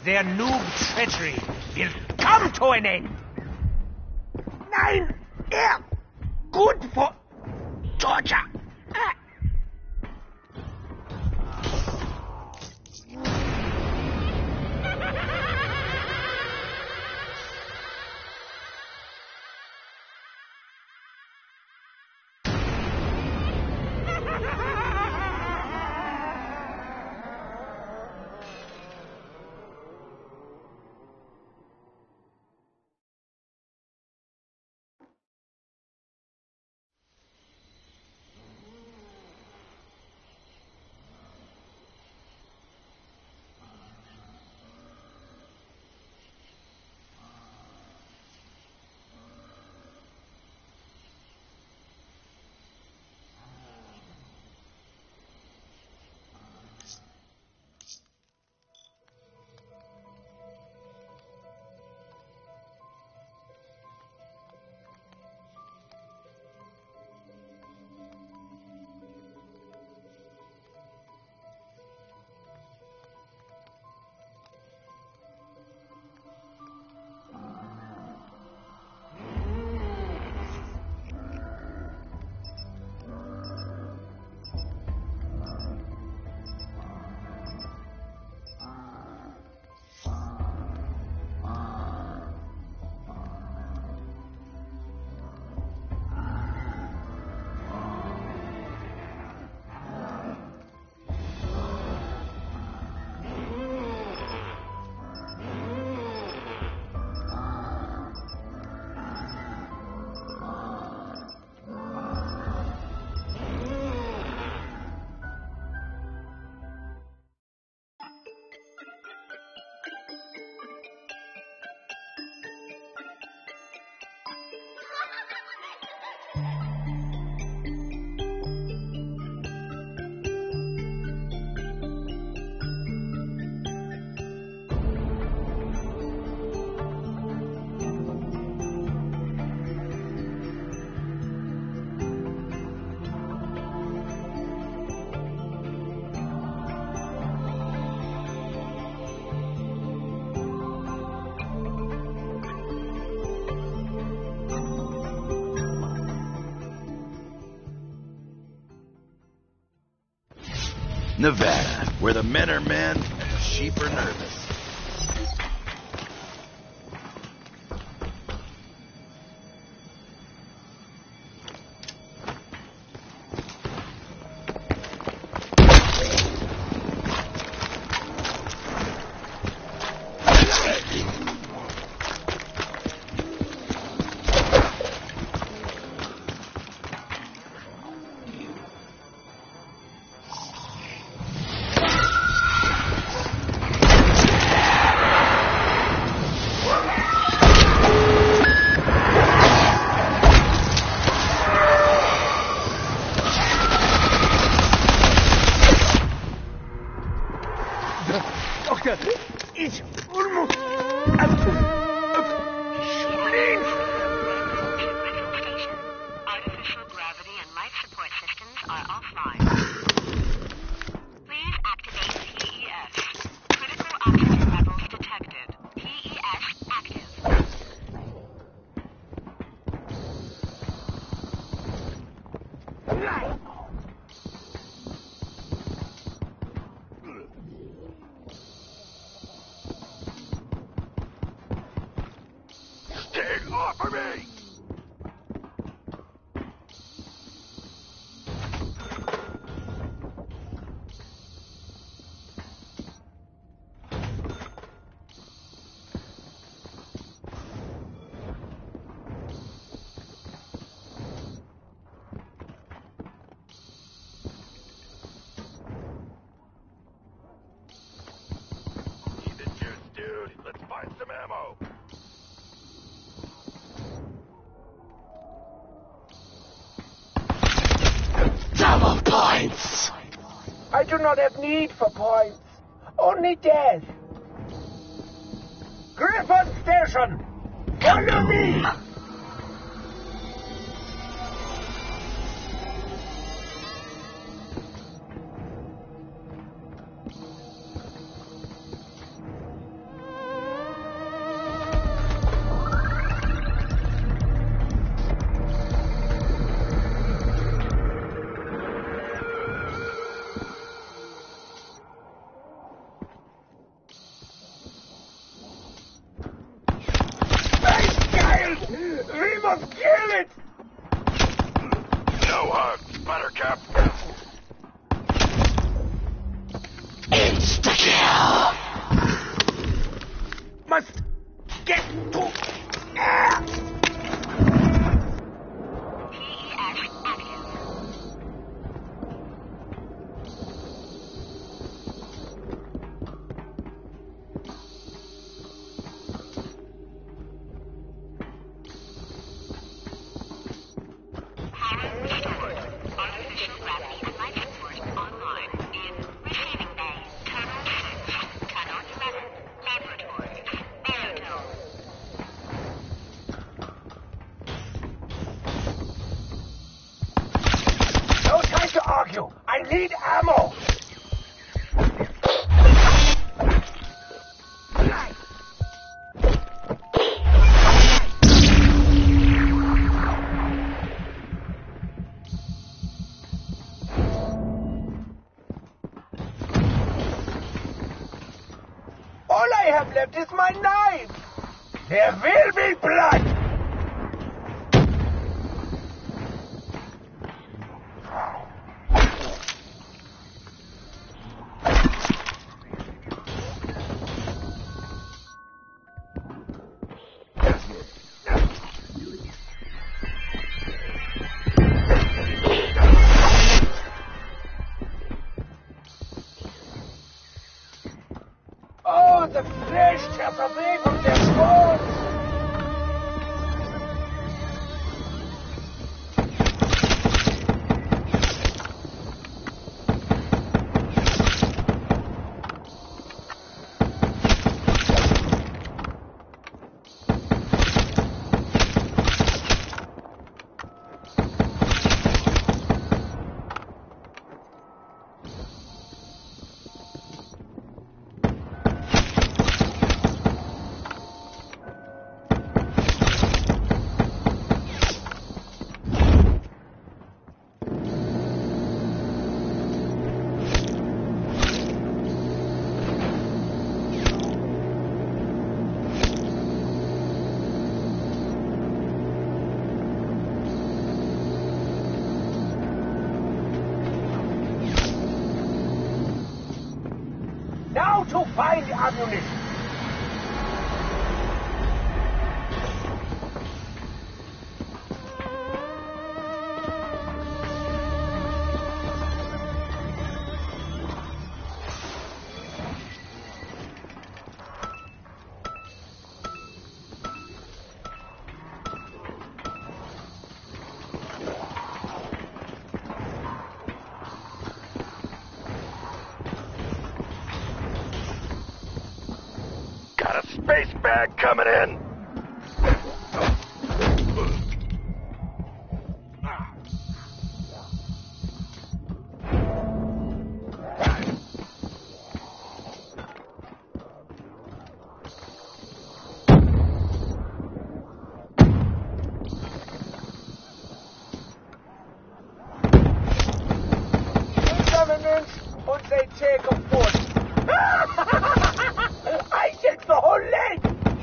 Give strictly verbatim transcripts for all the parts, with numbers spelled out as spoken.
their noob treachery will come to an end. Nein, er good for torture. Ah. Nevada, where the men are men and the sheep are nervous. It's almost out of spleen. Artificial gravity and life support systems are offline. Please activate P E S. Critical oxygen levels detected. P E S active. Right. Get off of me! Need the juice, dude. Let's find some ammo. Double points! I do not have need for points, only death. Griffin Station, follow me! We must kill it! No hugs, Buttercup. Insta-kill! Must get to air! P E S active. Power restored. Artificial gravity and life support online. In receiving bay. Tunnel six. Tunnel eleven. Laboratories. Aerodome. No time to argue. I need ammo. All I have left is my knife. There will be blood. Oh, the flesh tears away from their bones. Now to find ammunition. Got a space bag coming in. Government would they take a foot? I take the whole leg!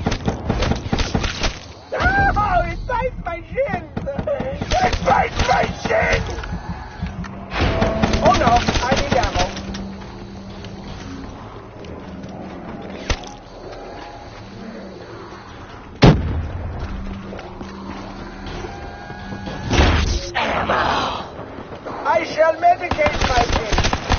Oh, it bites my shins! It bites my shins! Oh no, I need ammo. Ammo! I shall medicate my thing.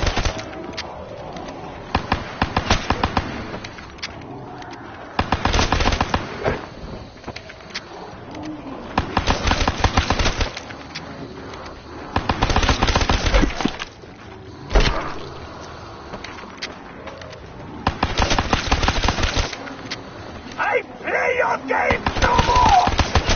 I play your game no more!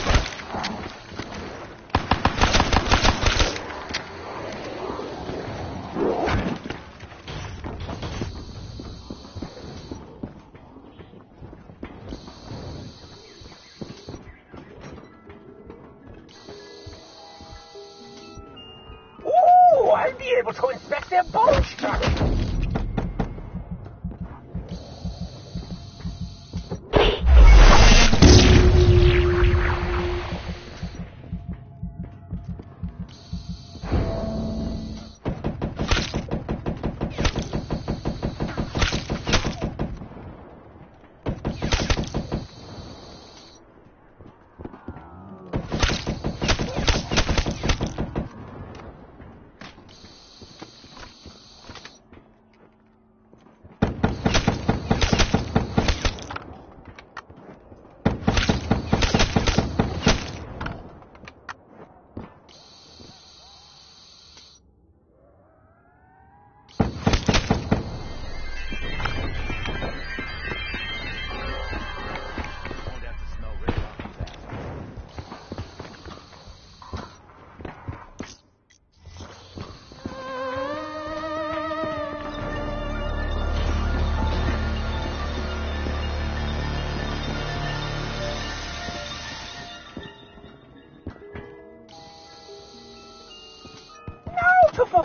Ooh, I'll be able to inspect their bone structure.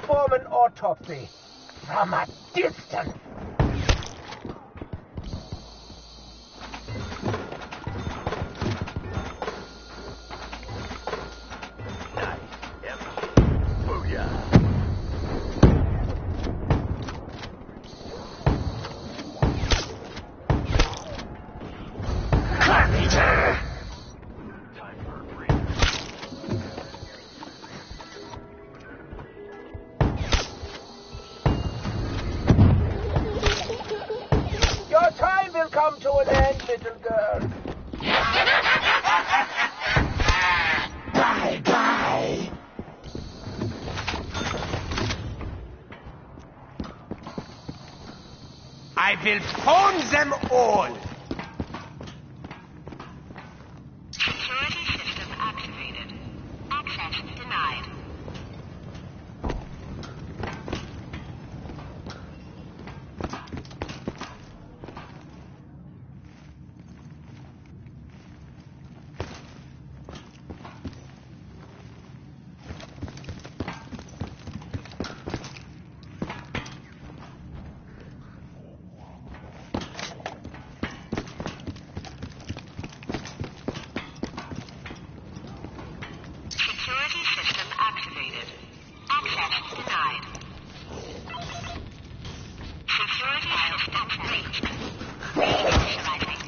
perform an autopsy from a distance. Come to an end, little girl. Bye bye. I will phone them all. Security system activated. Access denied. Security system activated. Access denied. Security system breached. Initializing.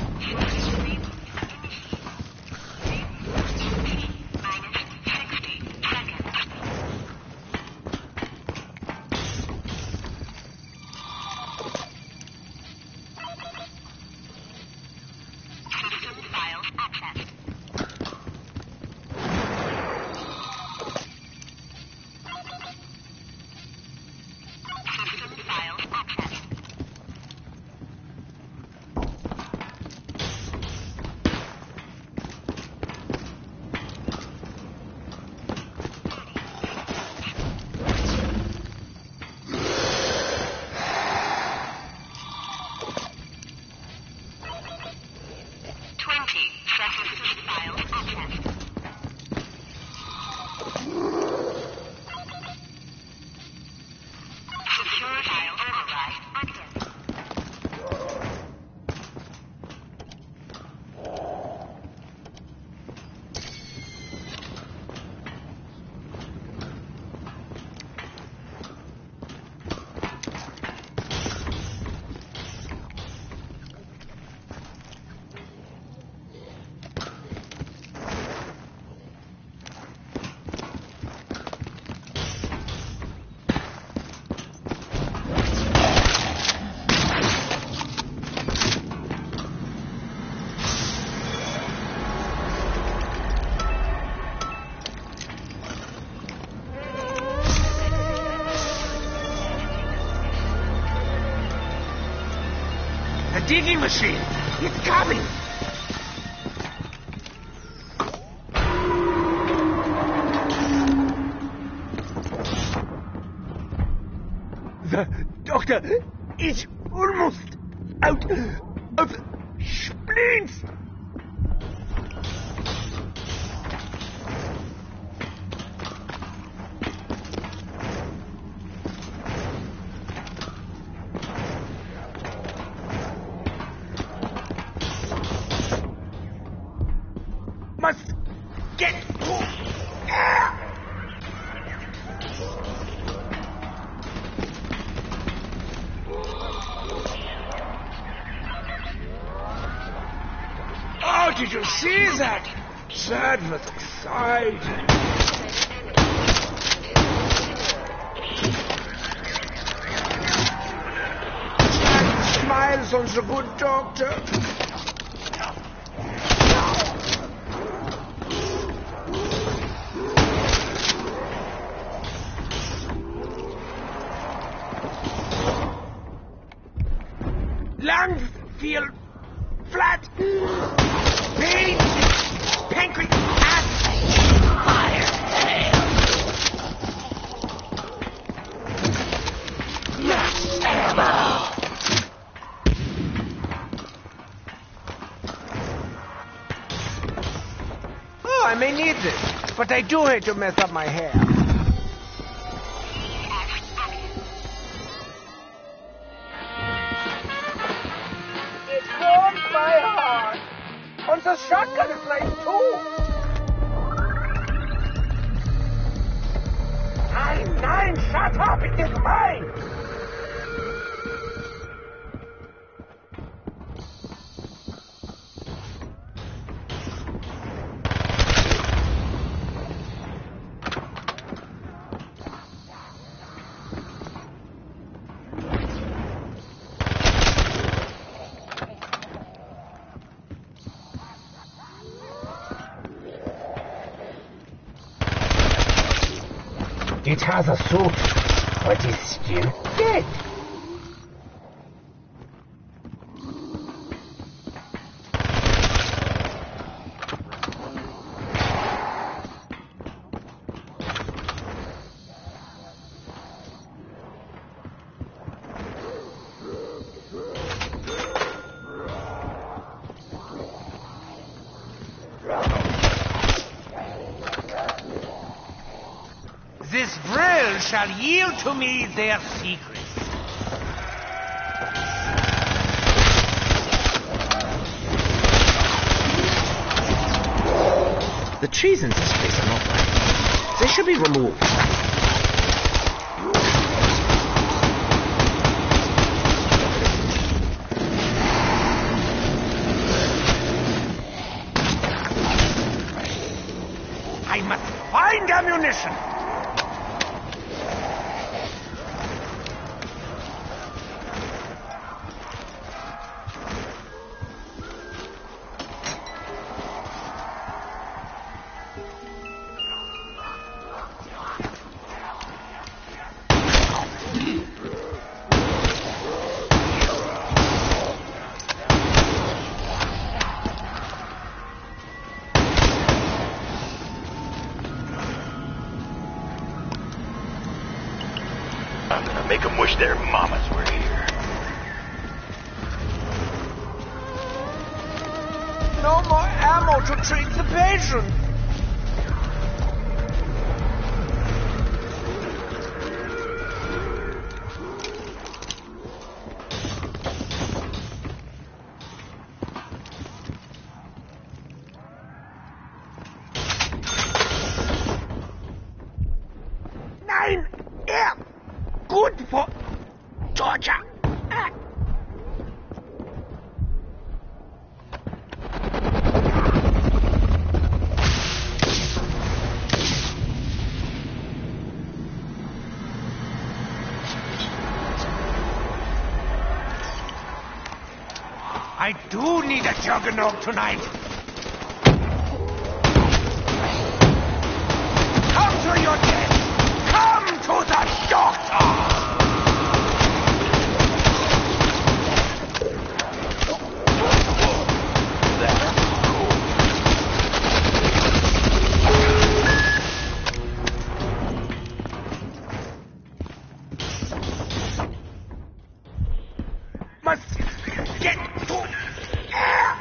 Minus sixty seconds. System files accessed. System files accessed. Twenty system files accessed. Secure file override active. The digging machine! It's coming! The doctor is almost out of splints! Must get air! Oh, did you see that? That was exciting. Smiles on the good doctor. Lungs feel flat. Pain. Pancreas. Fire. Yes, ammo. Oh, I may need this, but I do hate to mess up my hair. There's a shotgun in place, too. Nein, nein, shut up, it is mine. It has a suit, but it's still dead. This Vril shall yield to me their secrets. The trees in this place are not right. They should be removed. I must find ammunition. I'm gonna make them wish their mamas were here. No more ammo to treat the patient. Nein, er. Good for Georgia. Ah. I do need a juggernaut tonight. Come to your death! Come to the doctor! Must get to air.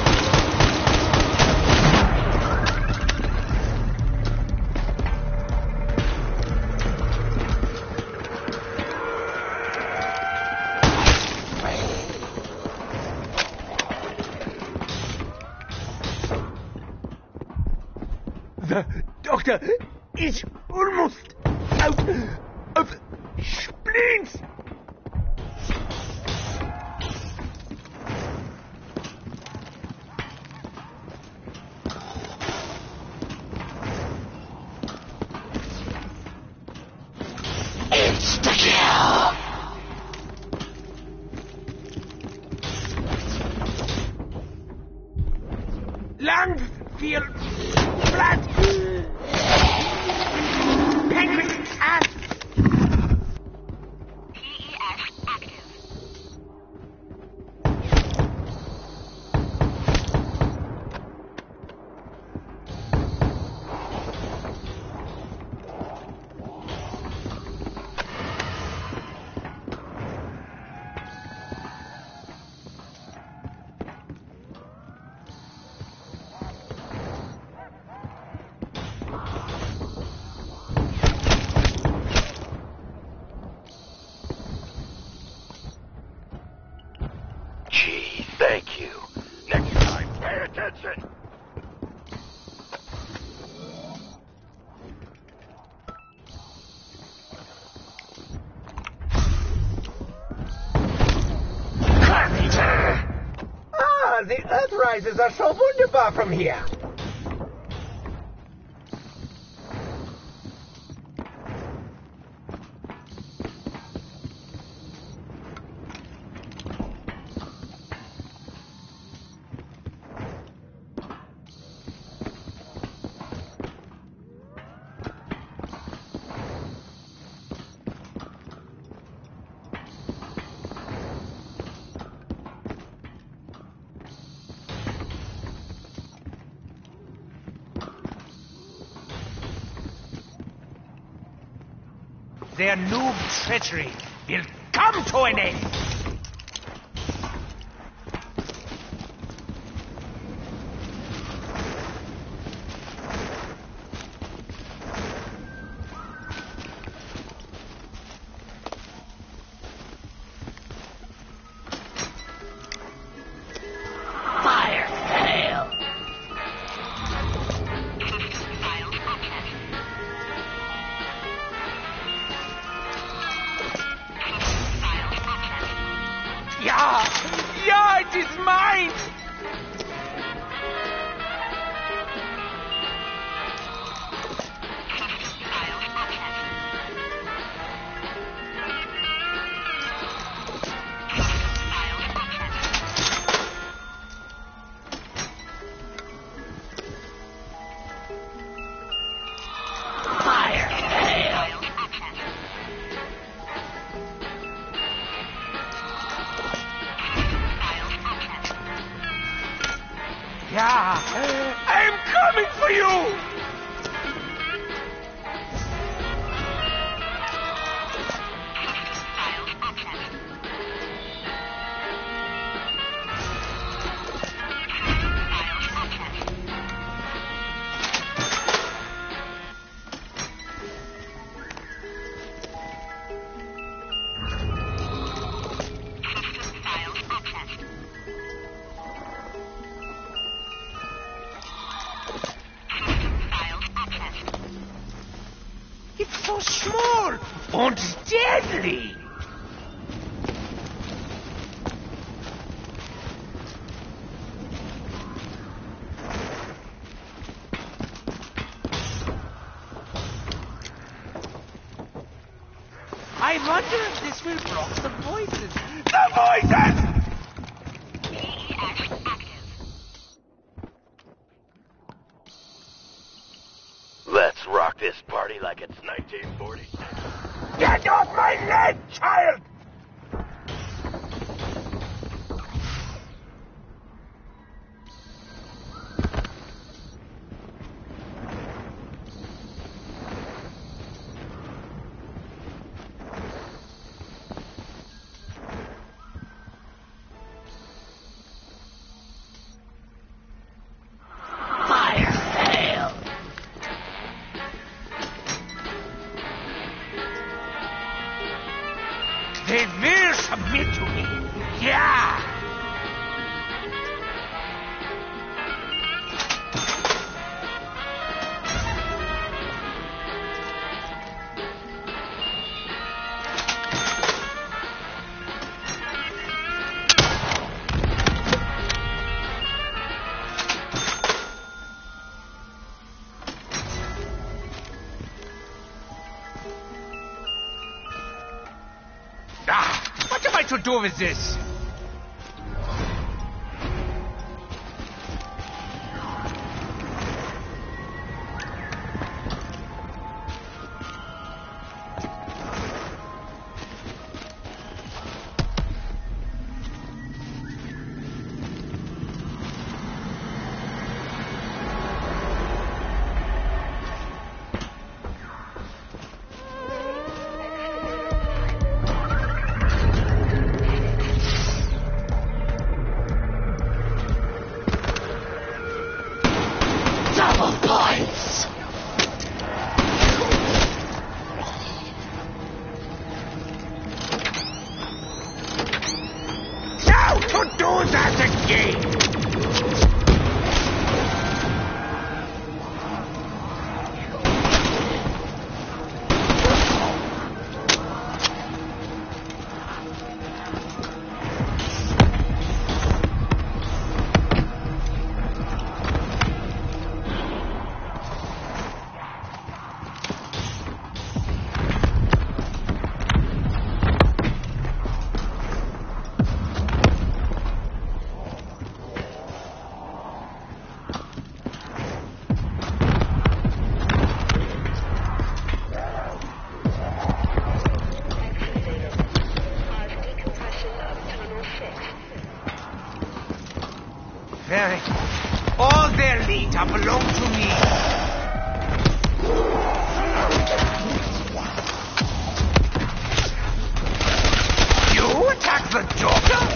The doctor is almost out of splints. Insta-kill! Lungs feel flat. Pancreas and P E S active. Gee, thank you. Next time, pay attention. attention! Ah, the Earthrisers are so wunderbar from here. Their noob treachery will come to an end! Fire sale! Yeah! Yeah, it is mine! Fire sale! Yeah! I'm coming for you! It's so small and deadly! I wonder if this will block the voices. The voices! P E S active. Let's rock this party like it's nineteen forty-six. Get off my leg, child! Fire sale! They will submit to me. Yeah! Ah, what am I to do with this? Double points! Now to do that again! Very. All their data belong to me. You attack the daughter?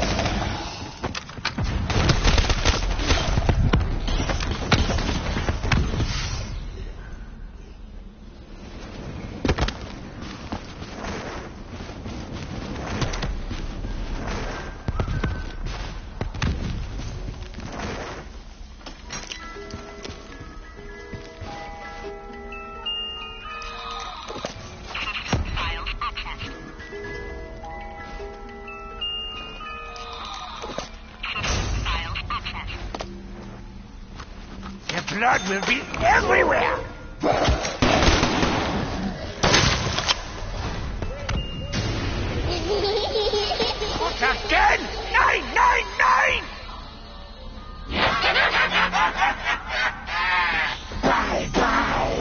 Blood will be everywhere! What again? Nine, nine, nine! Bye, bye!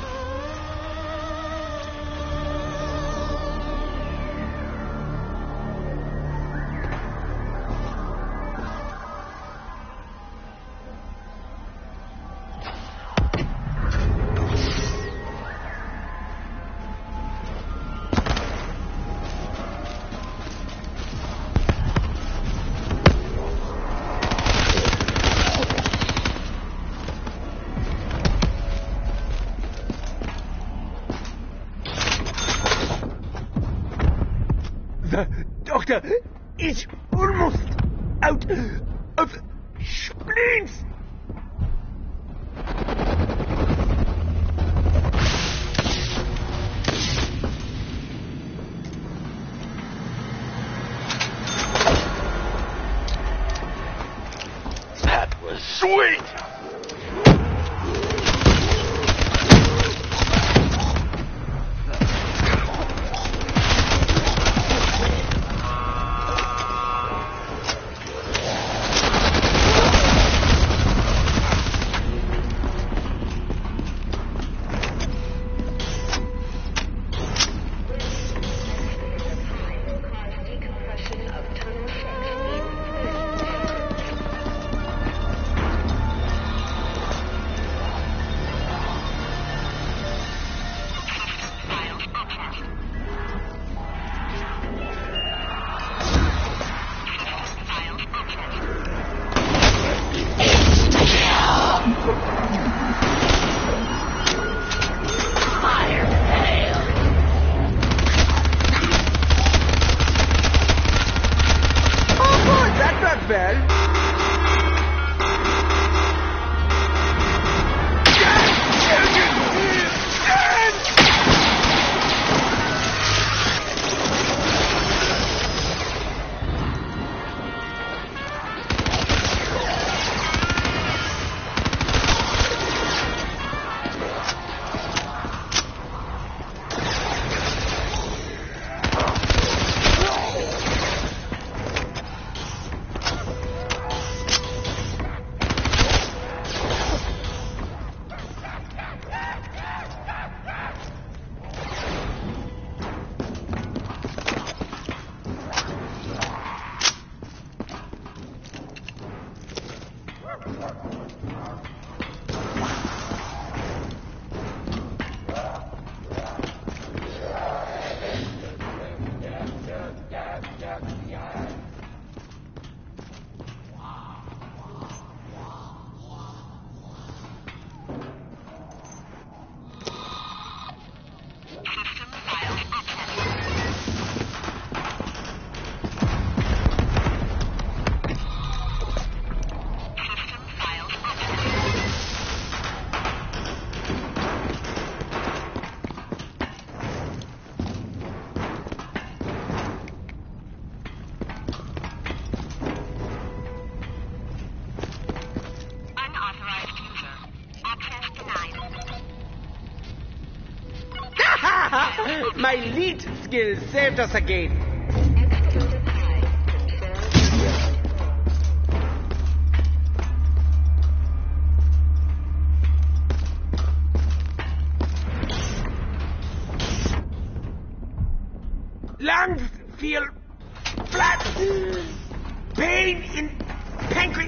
The doctor is almost out of splints. That was sweet! My lead skill saved us again. Lungs feel flat. pain in pancreas.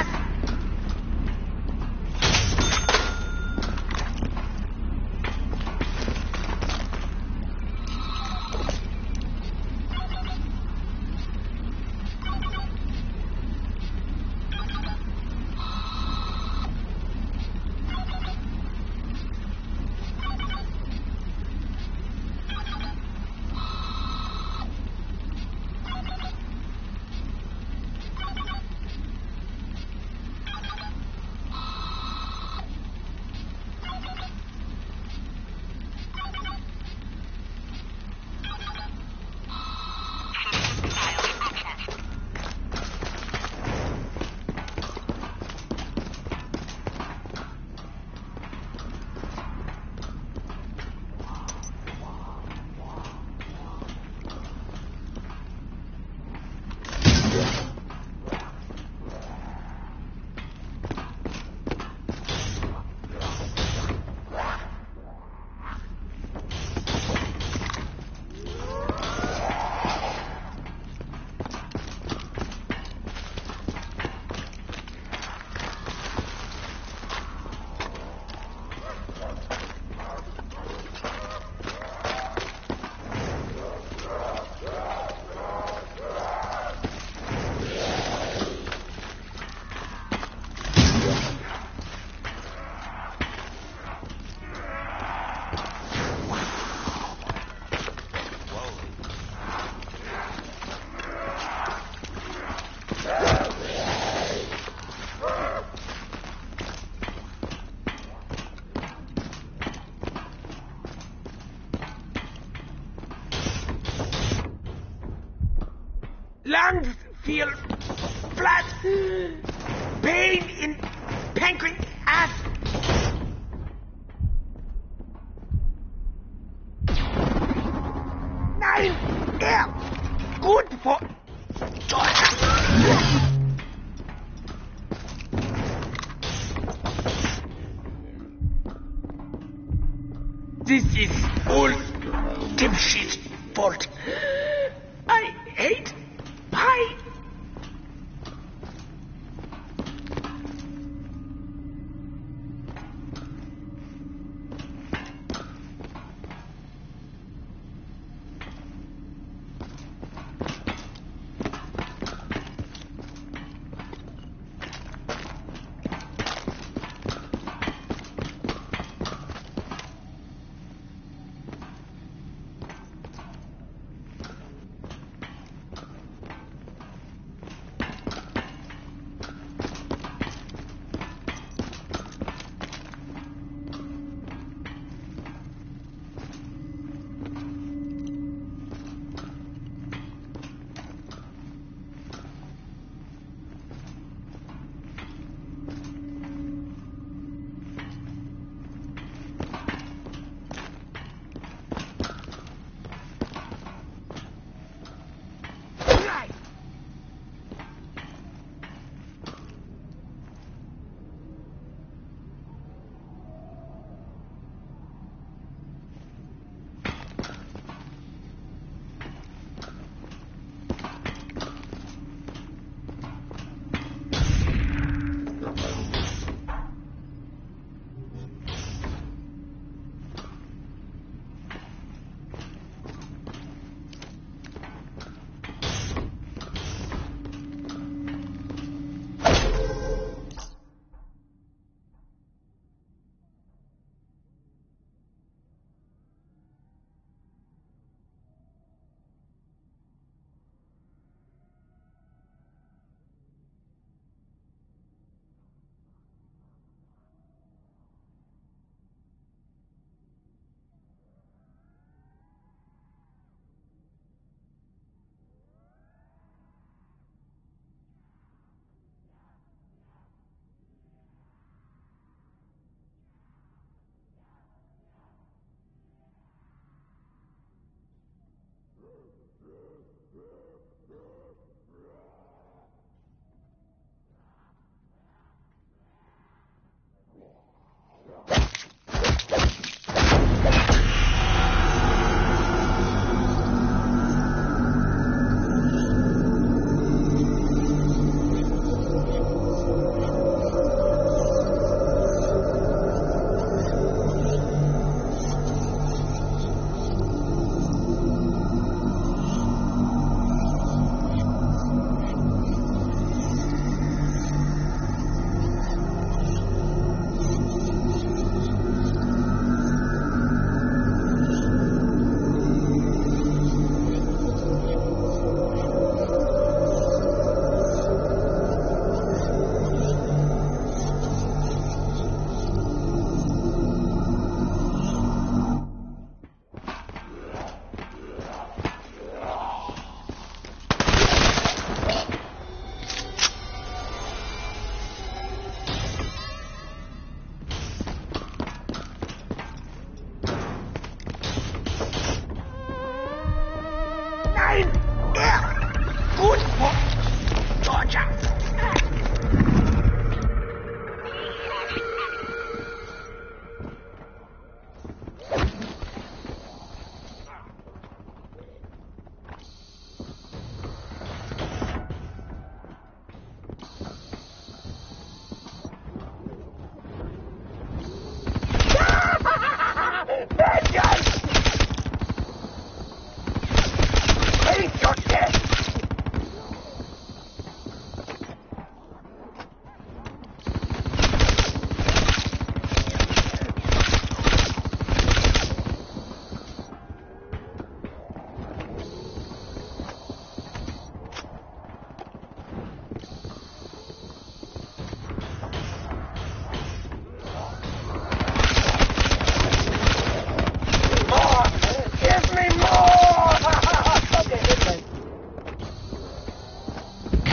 Lungs feel flat. Pain in pancreas. Nein, er. Gut for This is all Dipshit's fault. I hate pie.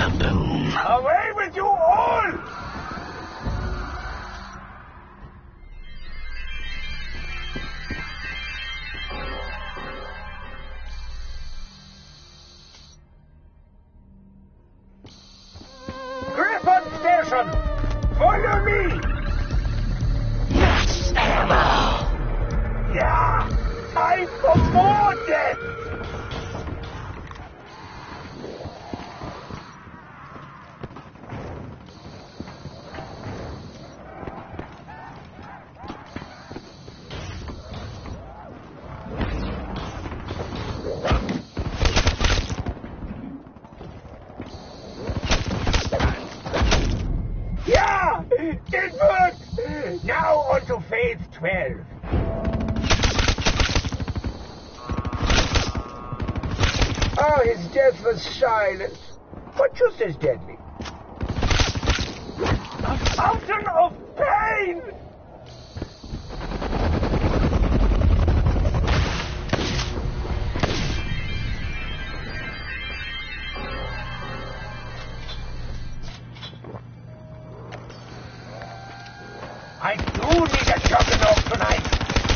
kaboom! Away with you all! Griffin Station! Follow me! Max ammo! Yeah! Time for more death! Yeah! It worked! Now on to phase twelve. Oh, his death was silent, but just as deadly. A fountain of pain! I do need a juggernaut tonight.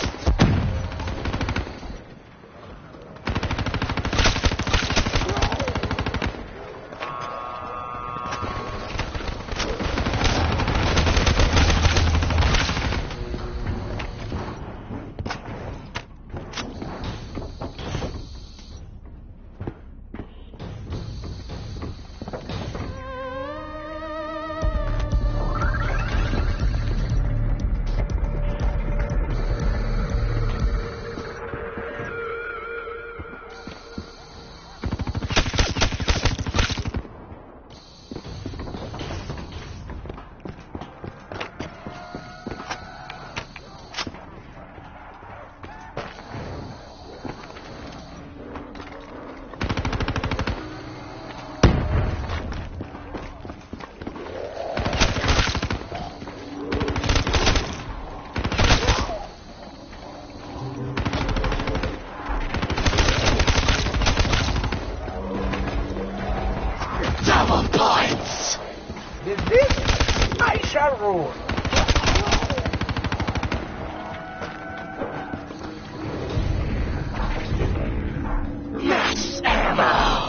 Double points! With this, I shall rule. Max ammo!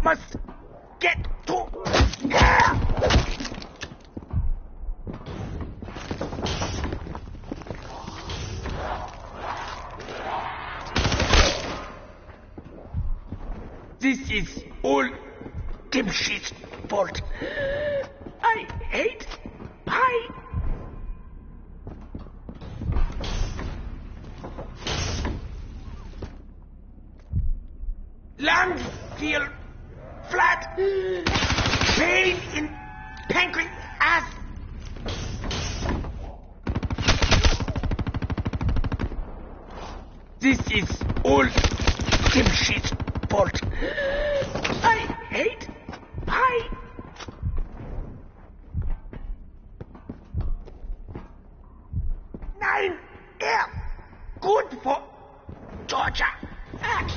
Must get to air. This is all Dipshit's fault. I hate pie. Lungs feel flat. Pain in pancreas. This is all Dipshit's fault. I hate pie. Nine air. Good for torture. Ah.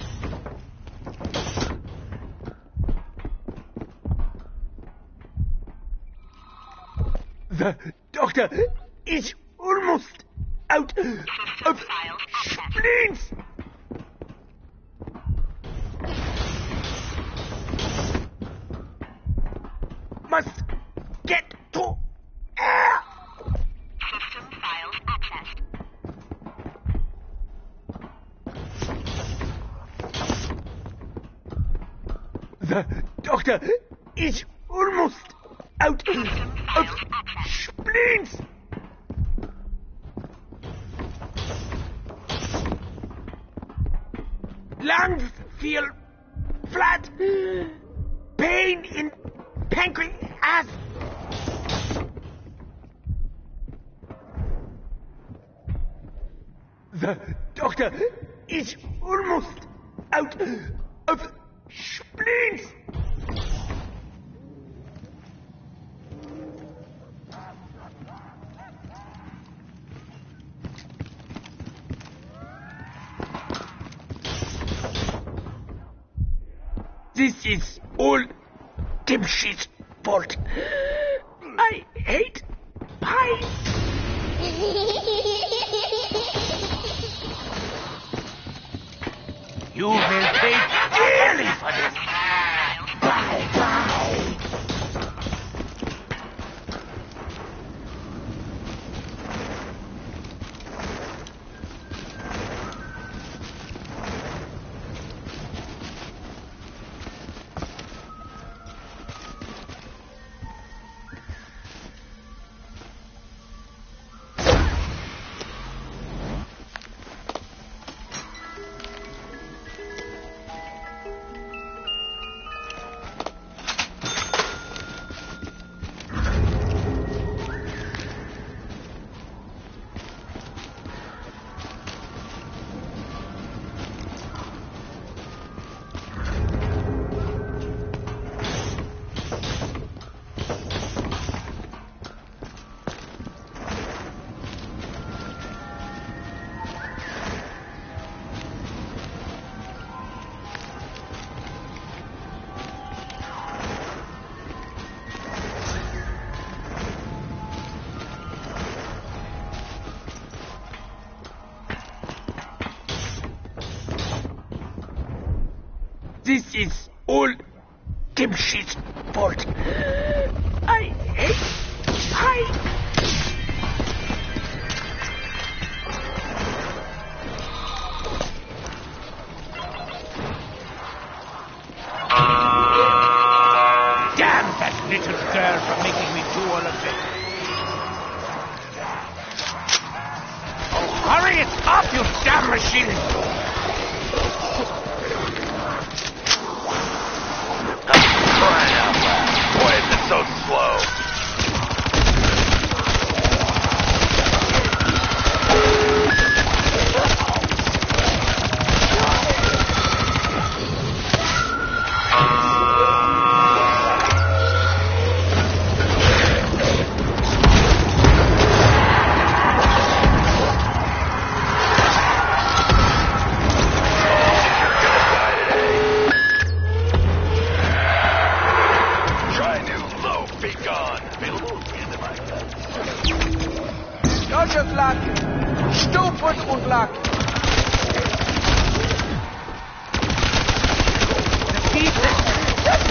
The doctor is almost out of spleens. Must get to air. System files accessed. The doctor is almost out of spleens. Lungs feel flat. Pain in pancreas. The doctor is almost out of spleens. This is all Dipshit's fault. I hate pie. You will pay dearly for this. Bye bye. This is all Dipshit's fault. I hate pie. Damn that little girl for making me do all of this. Oh, hurry it up, you damn machine! Why is it so slow? Stupid und luck. The thief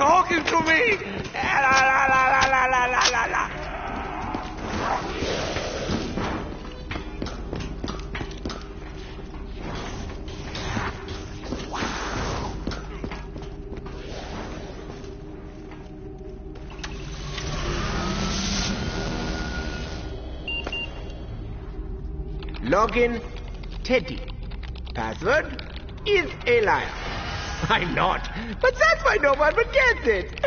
talking to me? La la la la la la la la la. Login, Teddy. Password is a liar. I'm not, but that's why no one would guess it.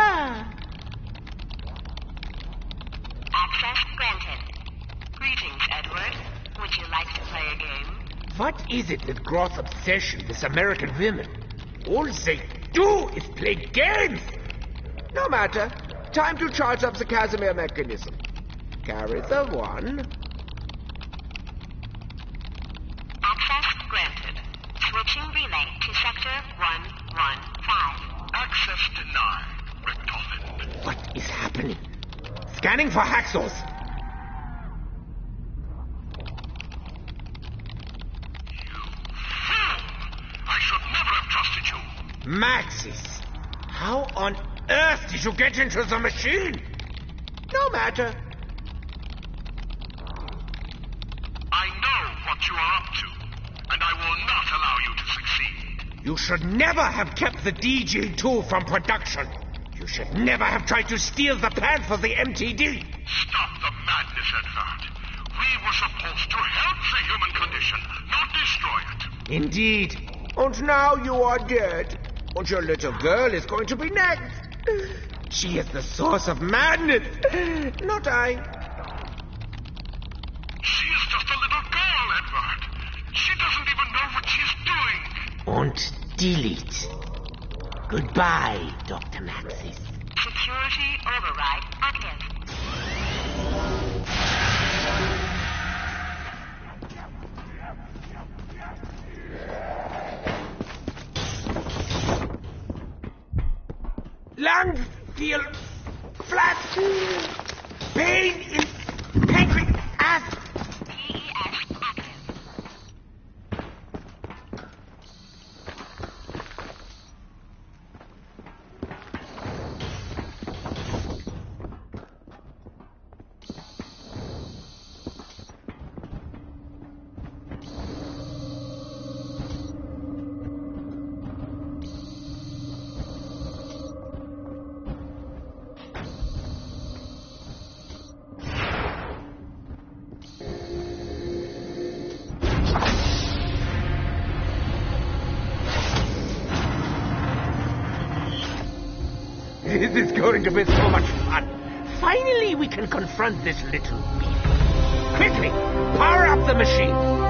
Access granted. Greetings, Edward. Would you like to play a game? What is it with gross obsession with American women? All they do is play games. No matter. Time to charge up the Casimir mechanism. Carry the one. Access granted. Switching relay to sector one one five. Access denied, Richtofen. What is happening? Scanning for hacksaws. I should never have trusted you. Maxis, how on earth did you get into the machine? No matter. I know what you are up to, and I will not allow you to succeed. You should never have kept the D G two from production. You should never have tried to steal the plan for the M T D. Stop the madness, Edward. We were supposed to help the human condition, not destroy it. Indeed. And now you are dead. And your little girl is going to be next. She is the source of madness, not I. She is just a little girl, Edward. She doesn't even know what she's doing. And delete. Goodbye, Doctor Maxis. Security override active. Lungs feel flat. Pain in pancreas. P E S active. This is going to be so much fun. Finally, we can confront this little beast. Quickly, power up the machine.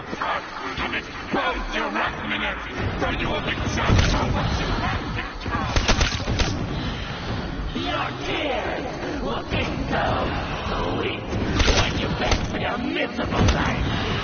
Have exposed your wrath minutes, so you will be judged for what you have become. Your tears will taste so sweet when you beg for your miserable life.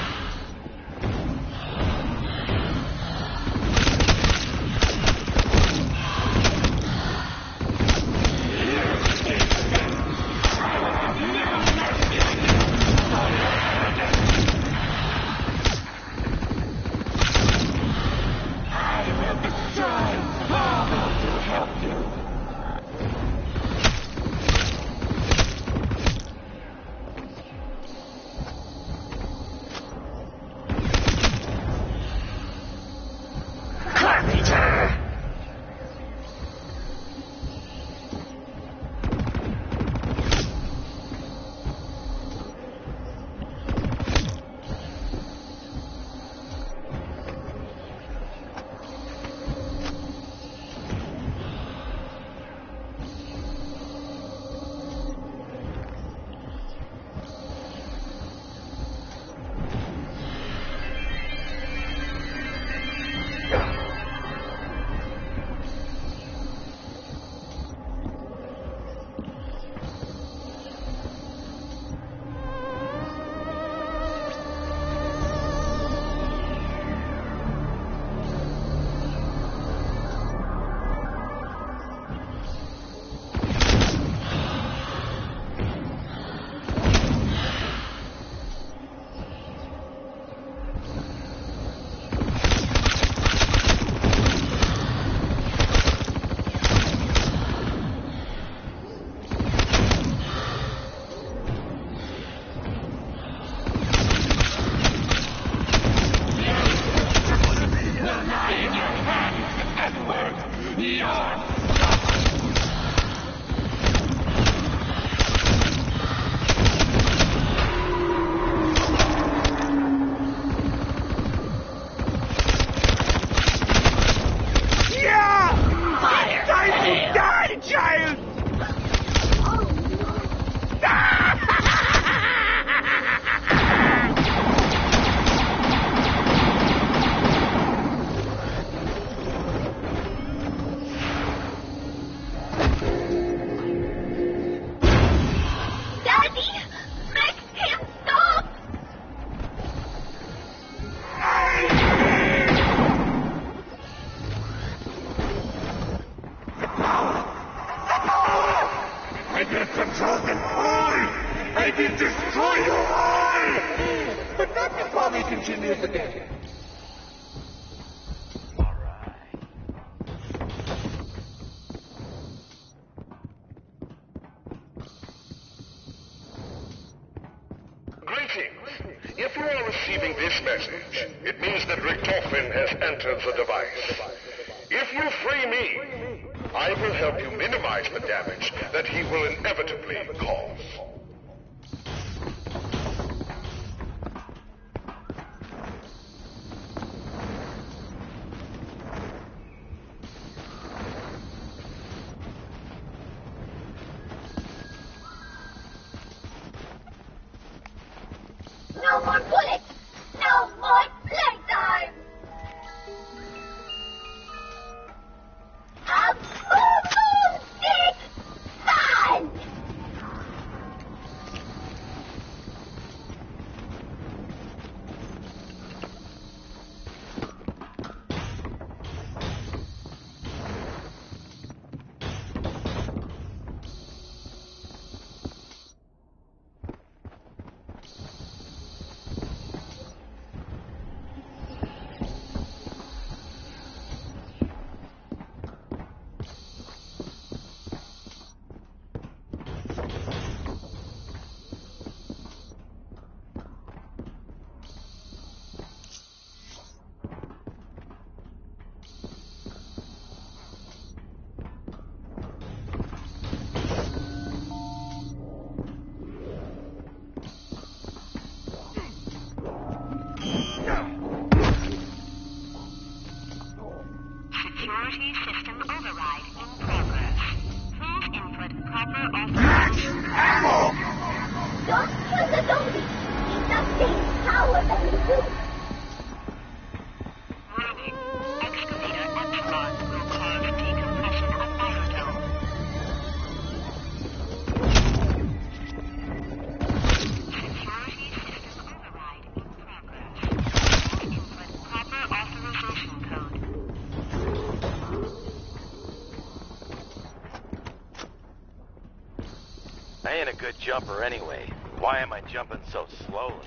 If you are receiving this message, it means that Richtofen has entered the device. If you free me, I will help you minimize the damage that he will inevitably cause. No more bullets! No more playtime! A poo-poo stick time! Security system override in progress. Please input proper authorization. Don't kill the zombie! He's the same power that we do! good jumper anyway. Why am I jumping so slowly?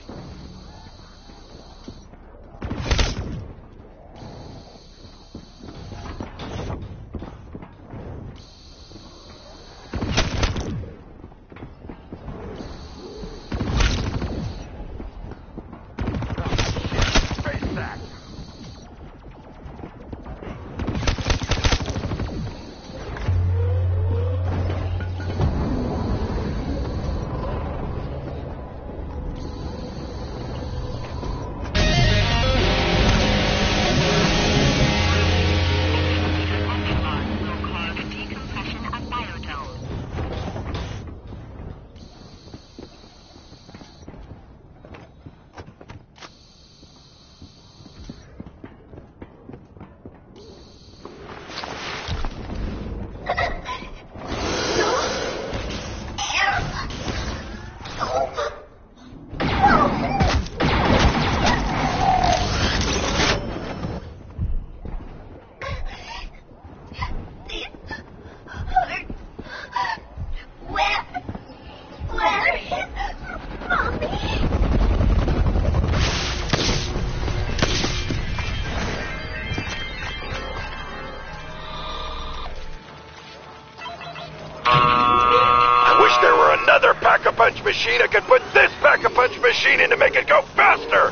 Pack-a-punch machine, I could put this pack-a-punch machine in to make it go faster!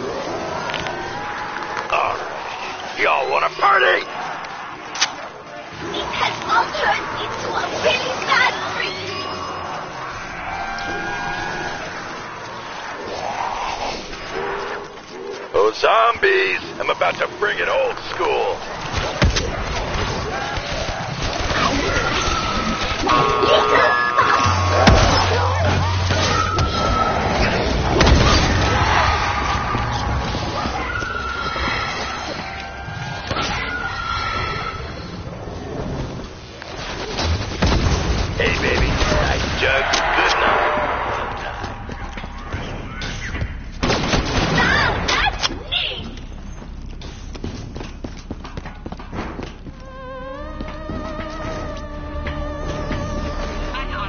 Alright, y'all wanna party? It has all turned into a really bad dream. Oh, zombies! I'm about to bring it old school. Hey, baby, nice jug, good night. Now that's neat! An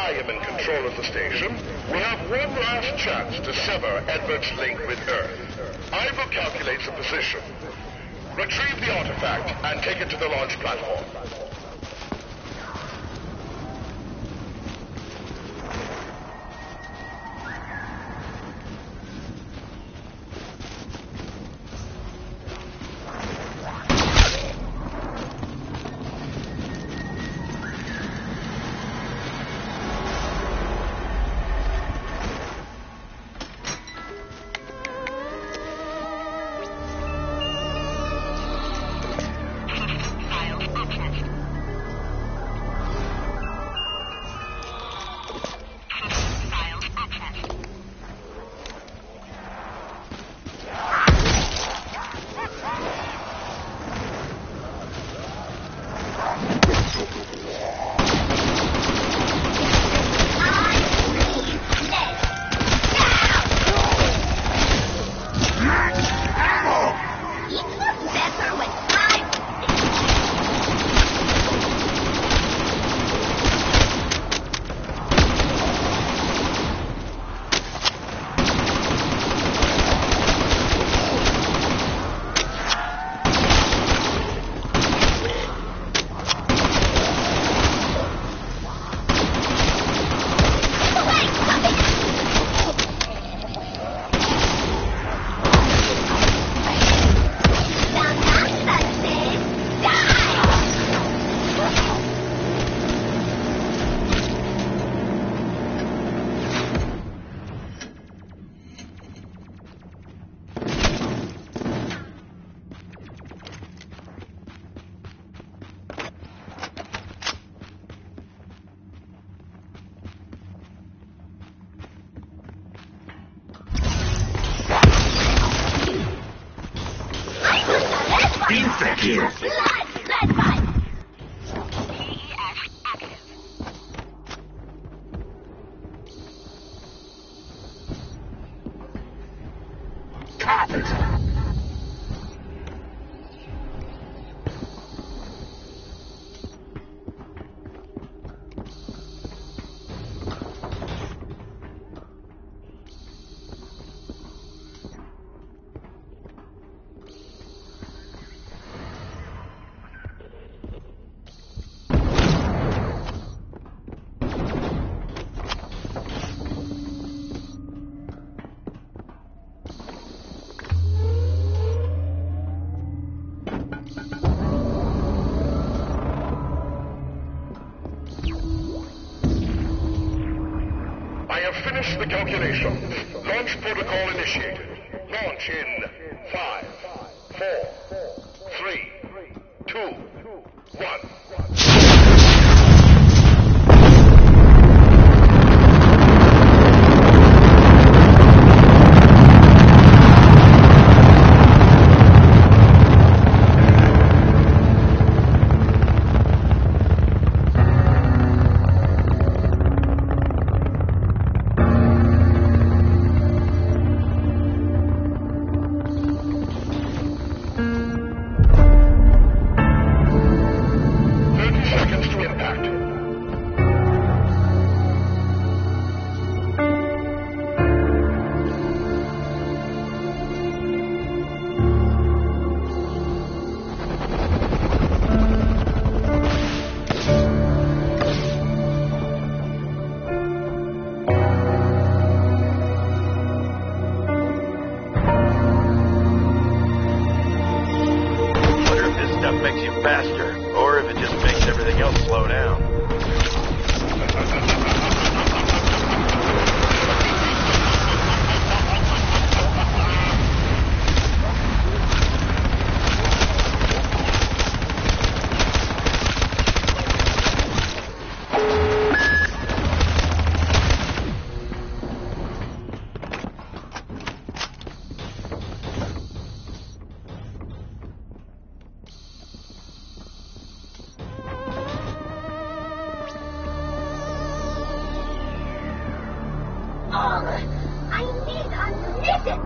I am in control of the station, we have one last chance to sever Edward's link with Earth. I will calculate the position. Retrieve the artifact and take it to the launch platform. Here. Blood! Blood fight! P E S active. Carpenter. Finish the calculations. Launch protocol initiated. Launch in five, four, three, two, one. Faster, or if it just makes everything else slow down. I need unlimited!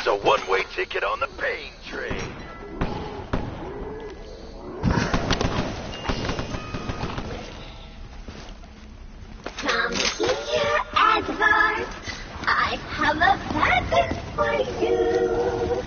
a one-way ticket on the pain train. Come here, Edward. I have a present for you.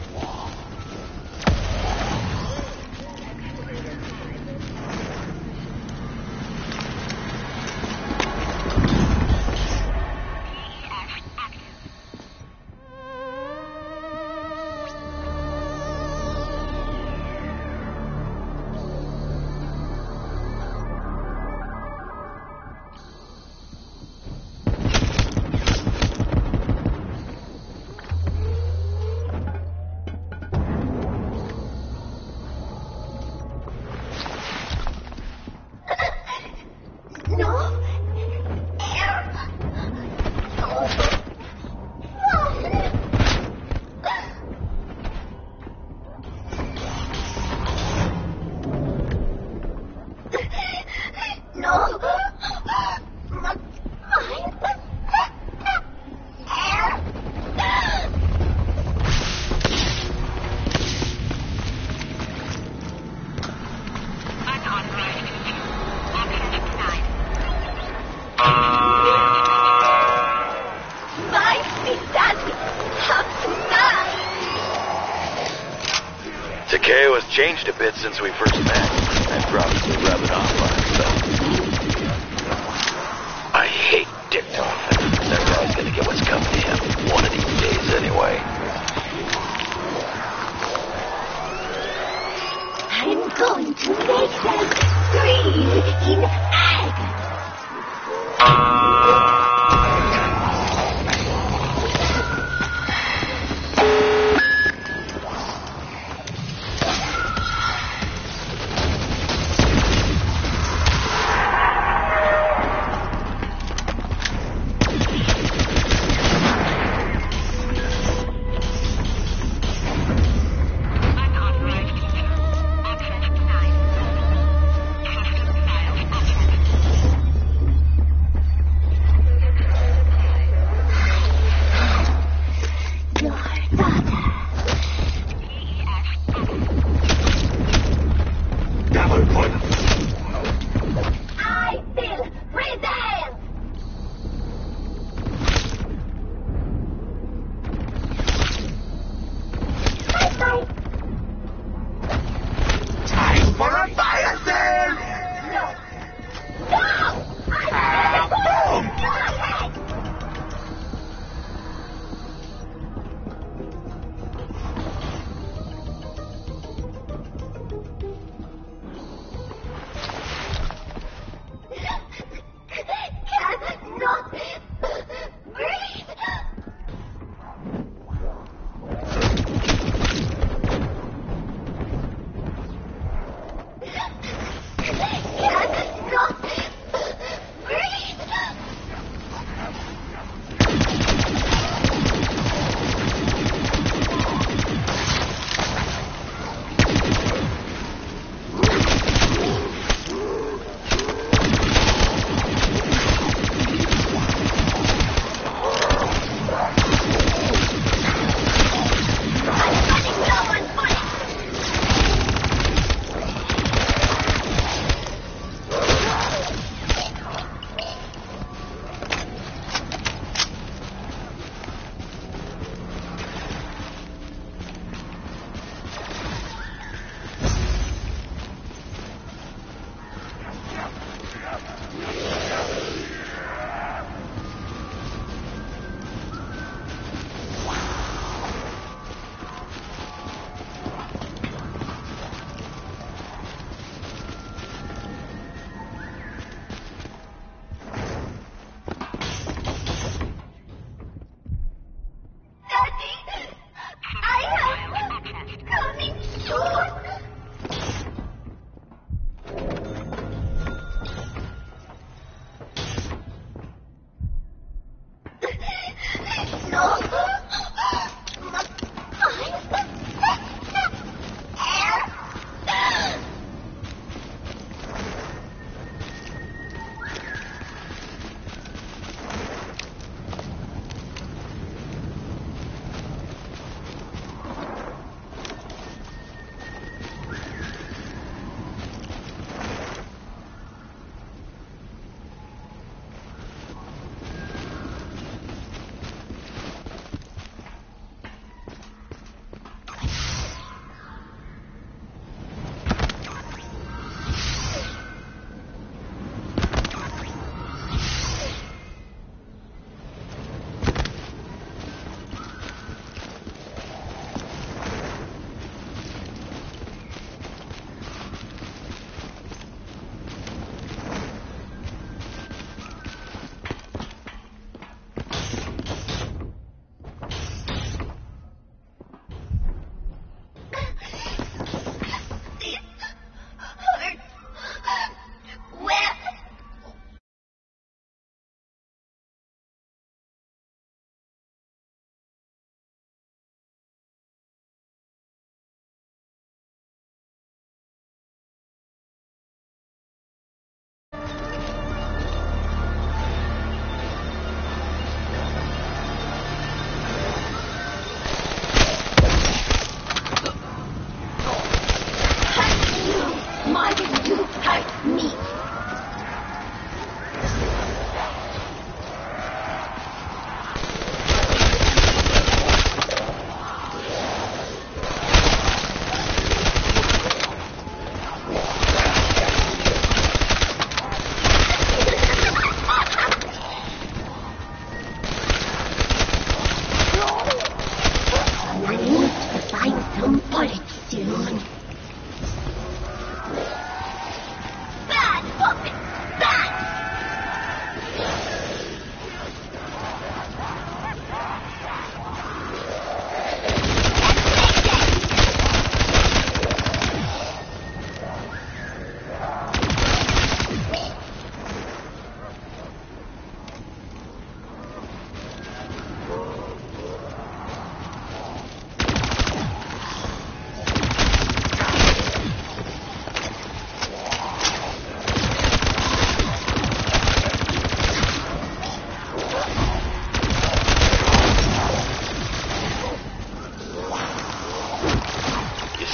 Changed a bit since we first met, and probably rubbing off on himself. I hate Dick Dolphin. That guy's gonna get what's coming to him, one of these days anyway. I'm going to make them scream in agony.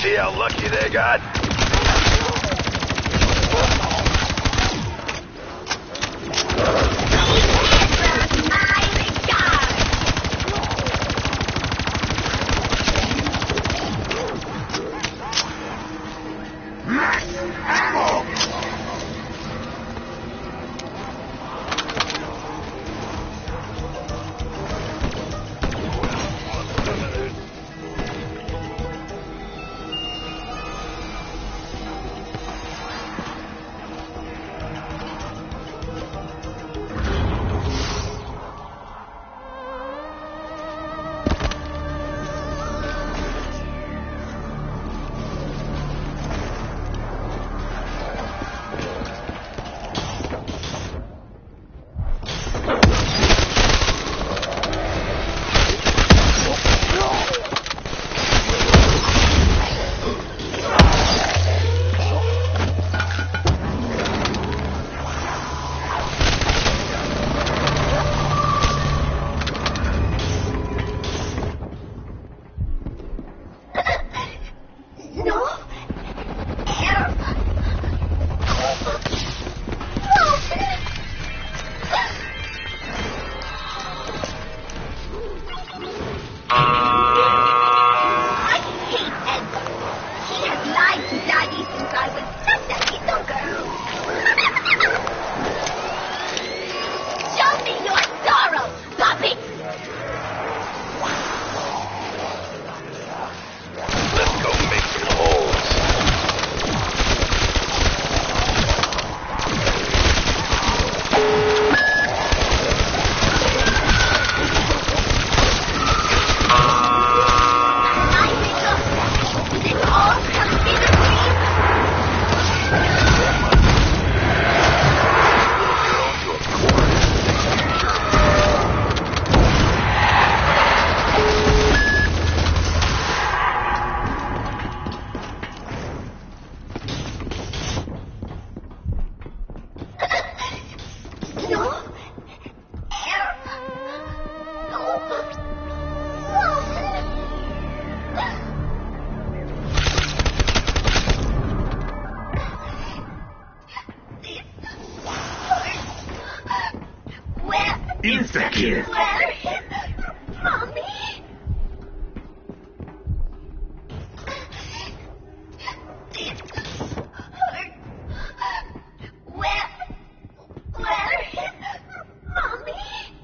See how lucky they got? Insta-kill. Where is Mommy? This hurt. Where, where is Mommy?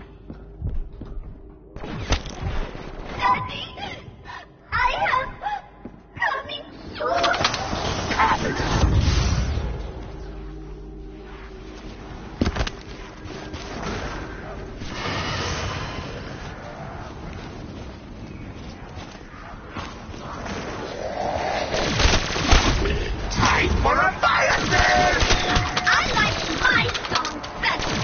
Daddy, I am coming soon. For a fire sale! I like my song better.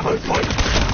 Double point.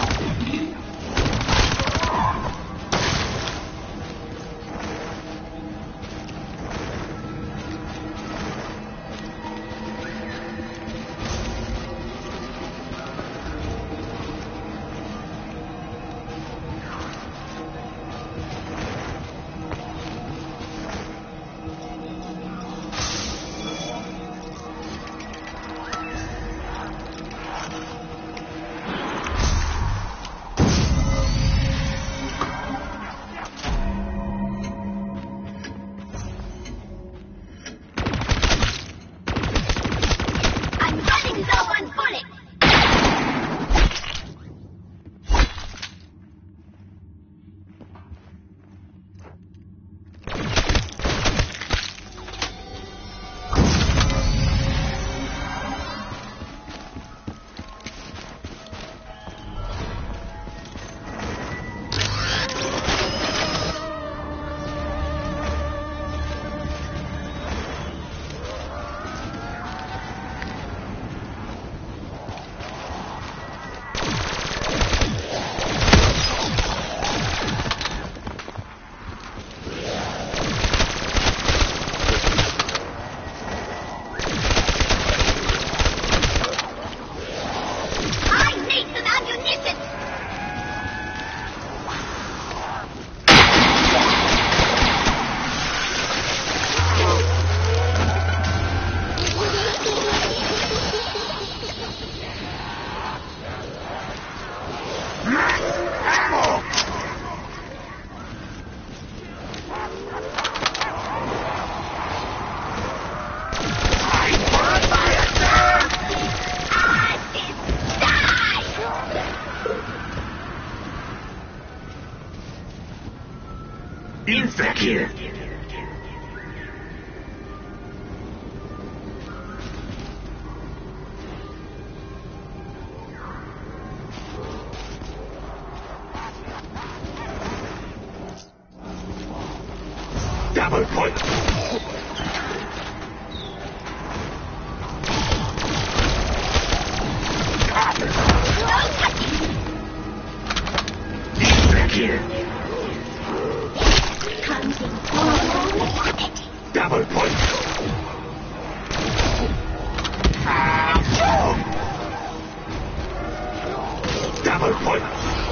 Insta-kill. Double point. Insta-kill. Double point. Double point.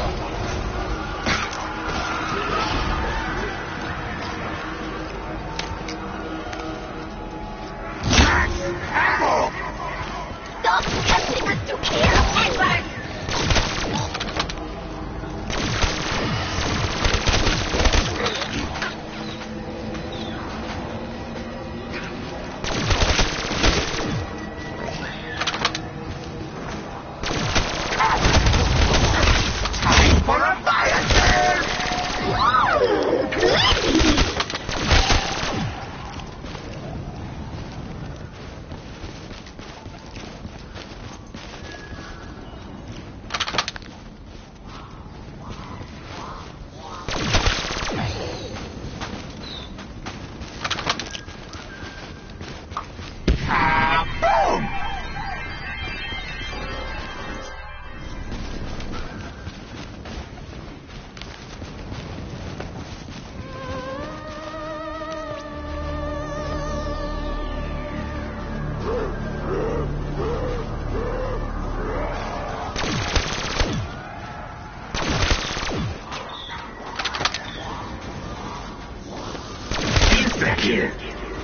Stop tempting us to kill, Edward! Insta-kill.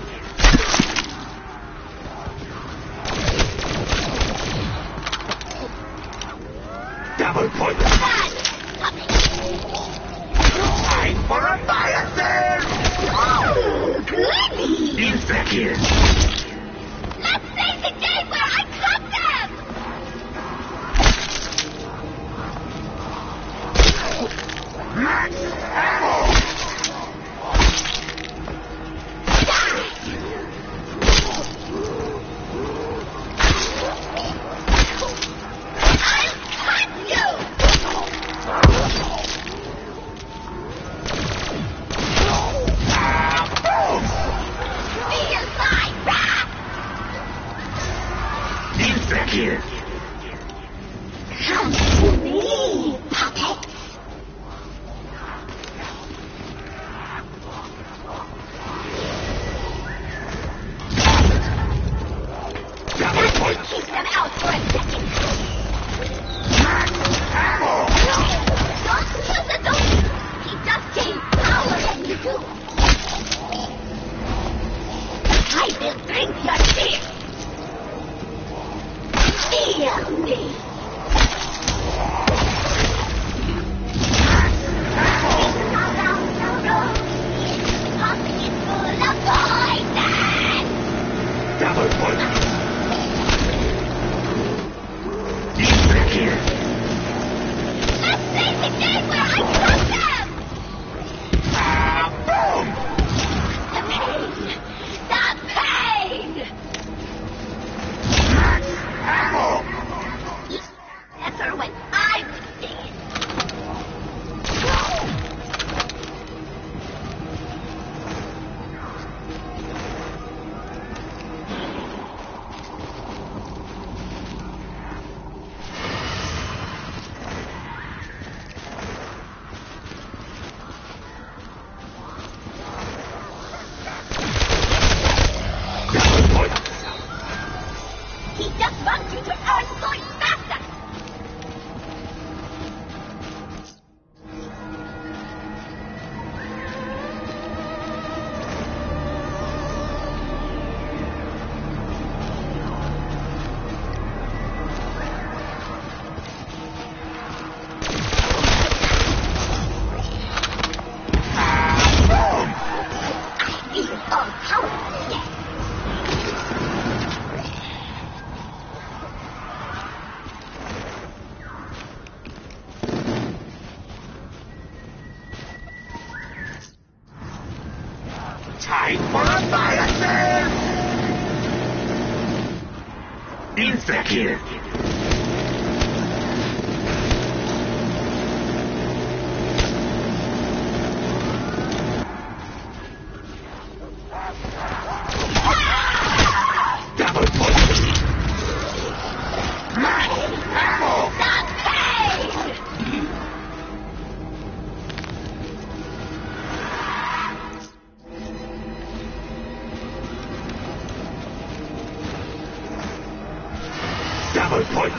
Double point. Time for a fire sale! Insta-kill. Let's save the day where I cut them! Max ammo! Insta-kill. Keep them out for a second. Ammo! Don't kill the dog. He just gained power as you do. I will drink your tears. Feel me. Double point. Deep back here. Let's save the day where I trust them! Ah, boom! The pain! The pain! Max ammo! It's better when I'm dead. He just wants you to earn going faster! I feel all powerful again. Time for a fire sale! Insta-kill! Double point! Max ammo! The pain! Double point!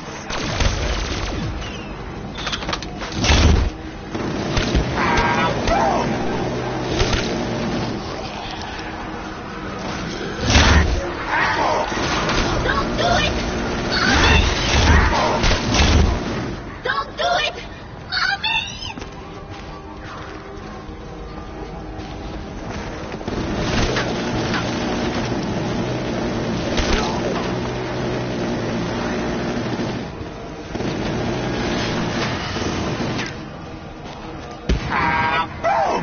Ah, boom! Max ammo! Don't do it! Mommy! Don't do it! Mommy! Ah, boom!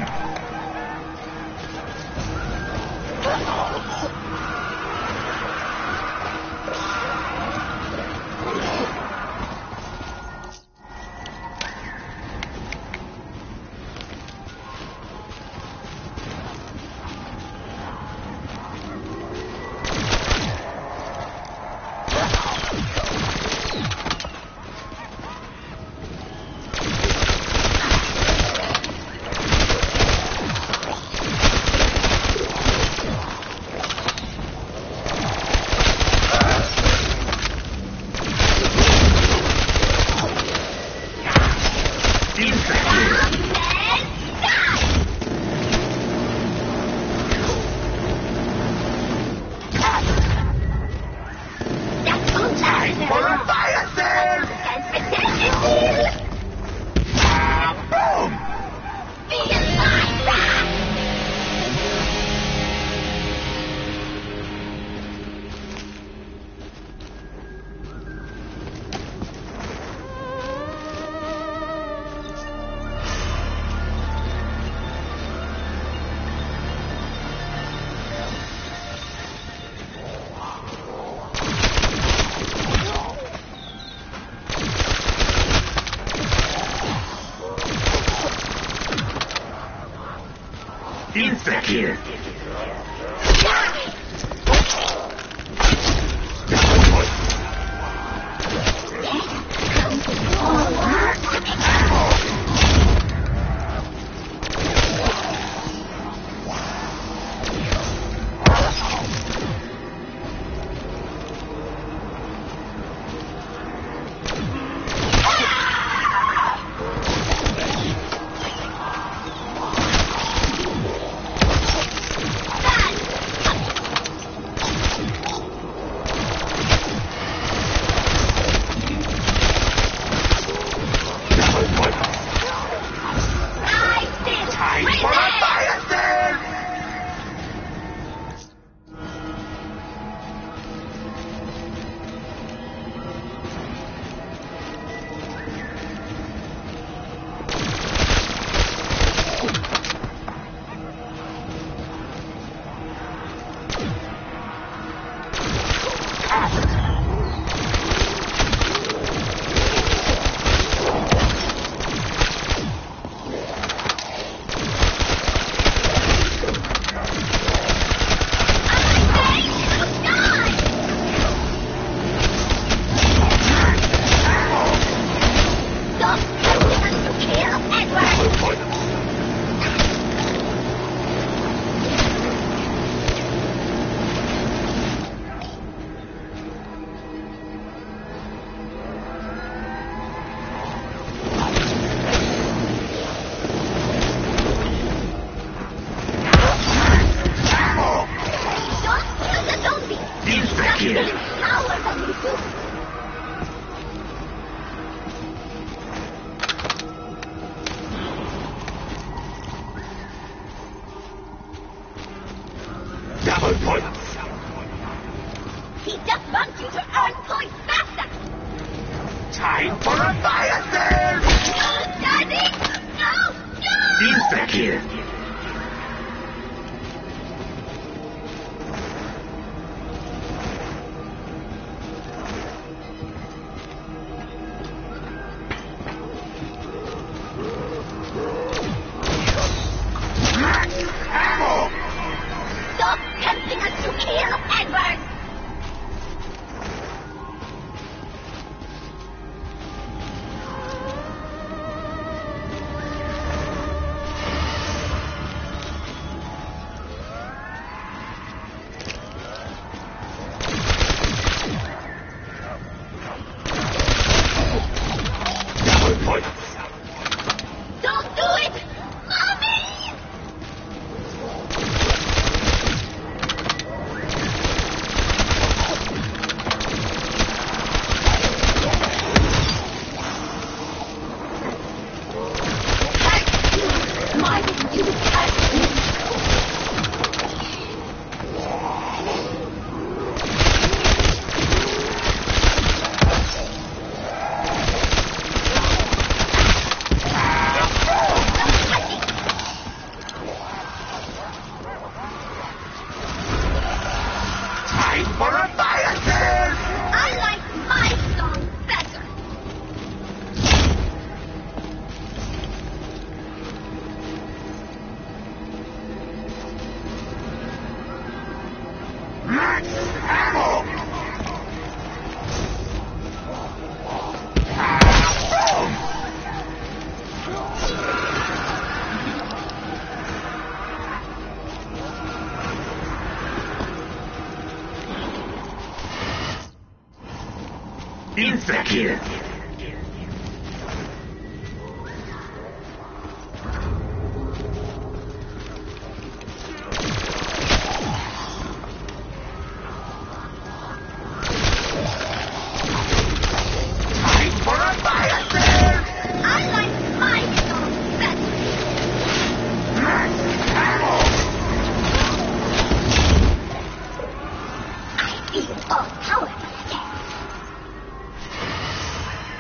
Insta-kill! Double points. He just wants you to earn points faster. Time for a fire sale! No, Daddy! No! No! Insta kill. Stop tempting us to kill Edward! Double points. Don't do it! Mommy! Why didn't you catch me? Time for a fire sale! I like my song better. Max ammo! Insta kill. Time for a fire sale! I like my song better. Max ammo! I feel all power again.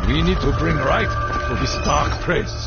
We need to bring right to this dark place.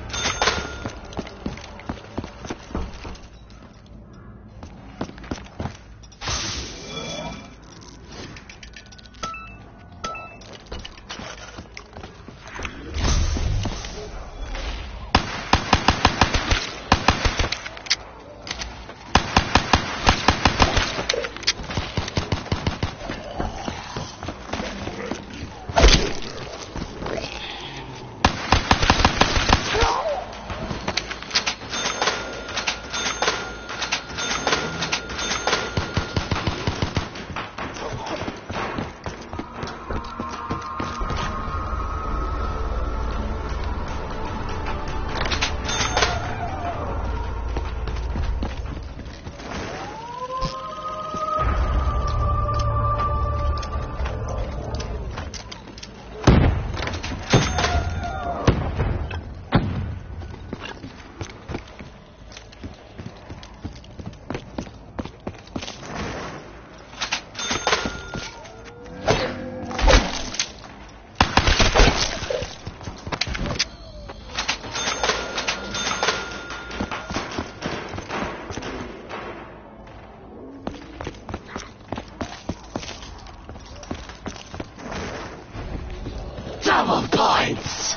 Double points!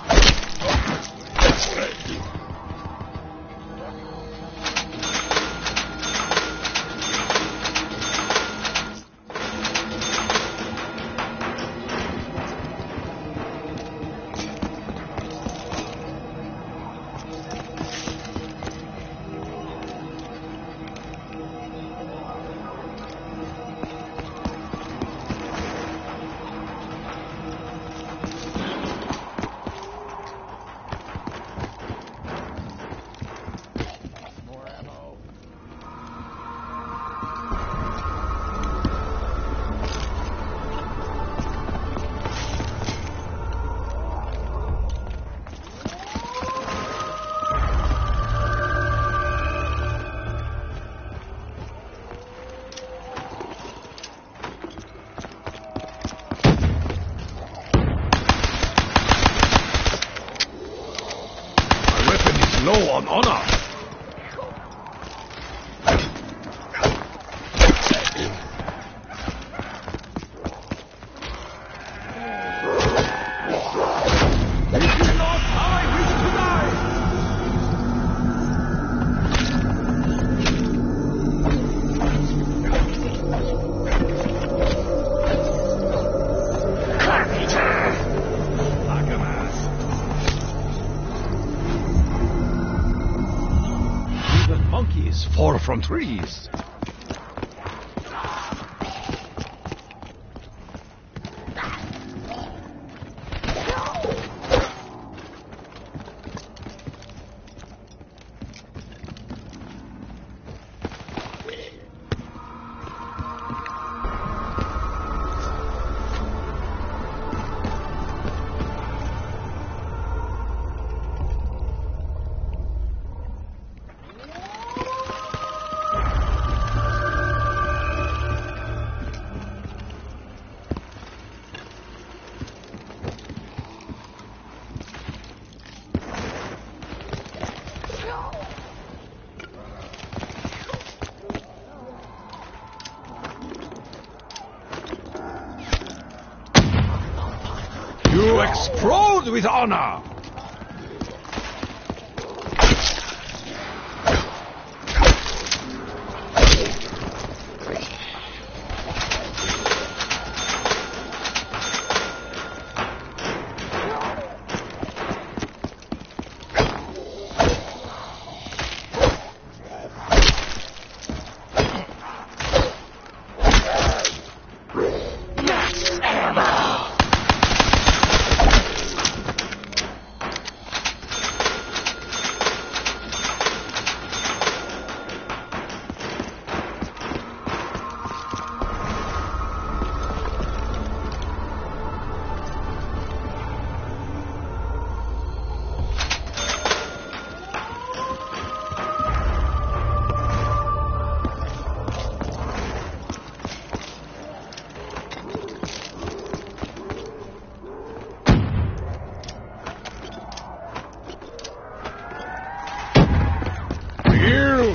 Low on honor. Monkeys fall from trees. You explode with honor!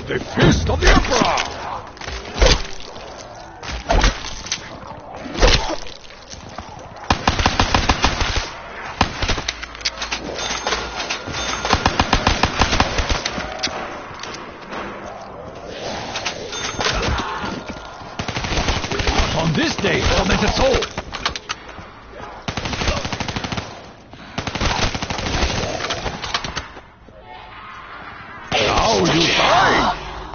The Fist of the Emperor! On this day, tormented soul! Now you die!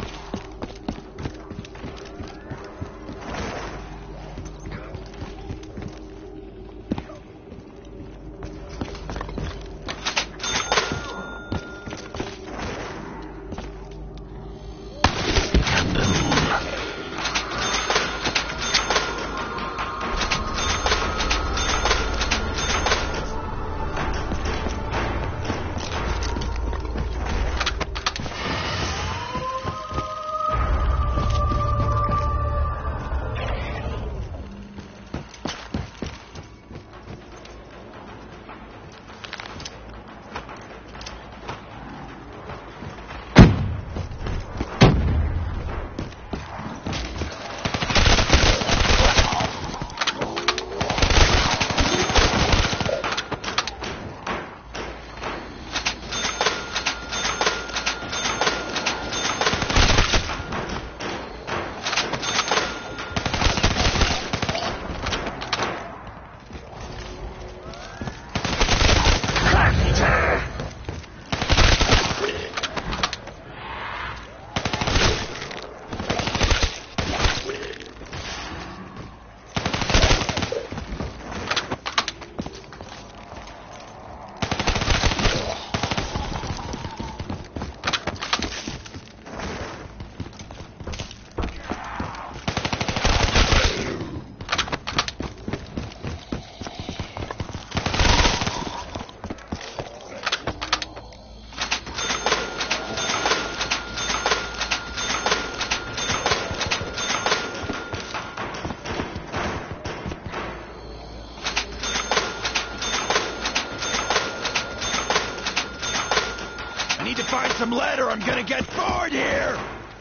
I need to find some lead or I'm gonna get bored here!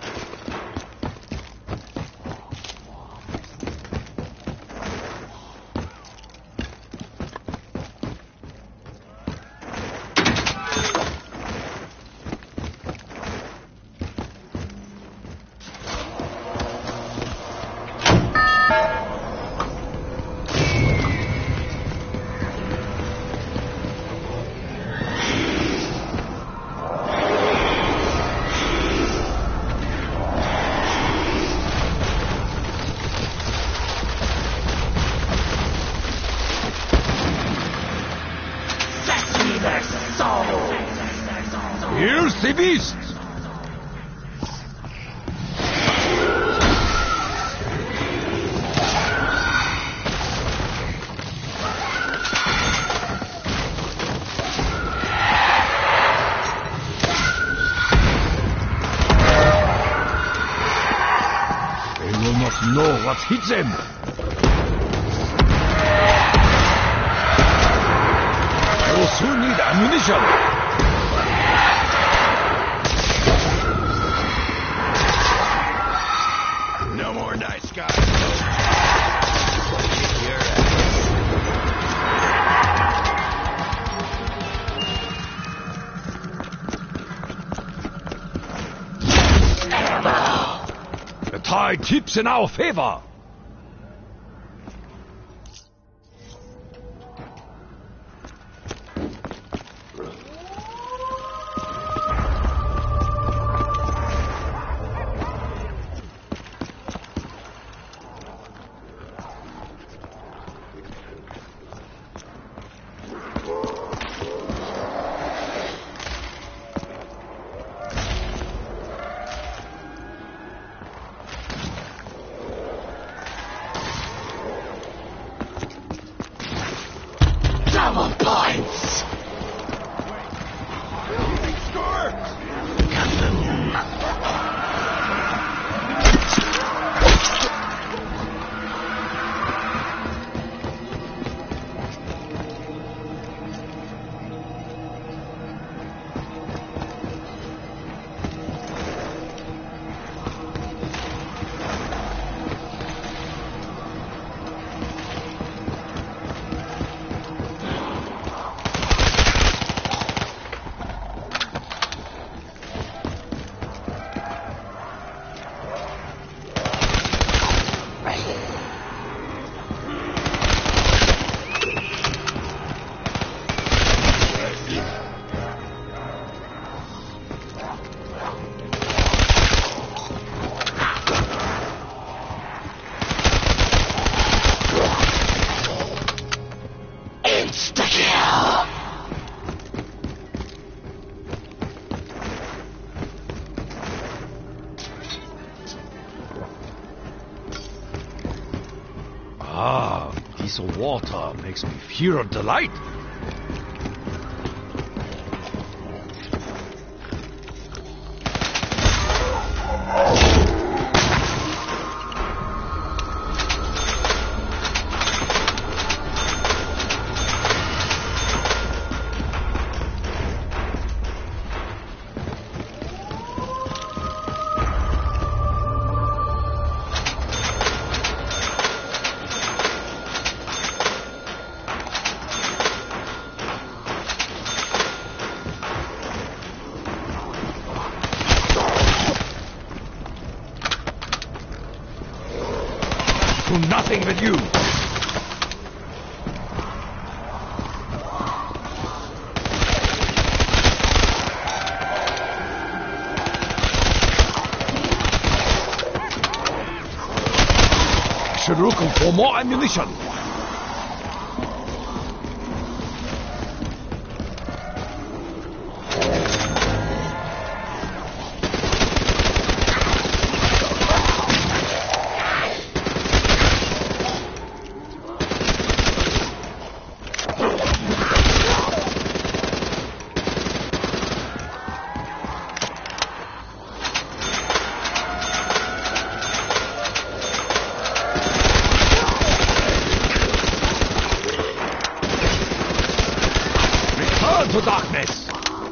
Here's the beast! They will not know what hit them. I will soon need ammunition. Nice guy. The tide tips in our favor. Ah, piece of water makes me pure delight. Nothing with you. Should looking for more ammunition. To darkness.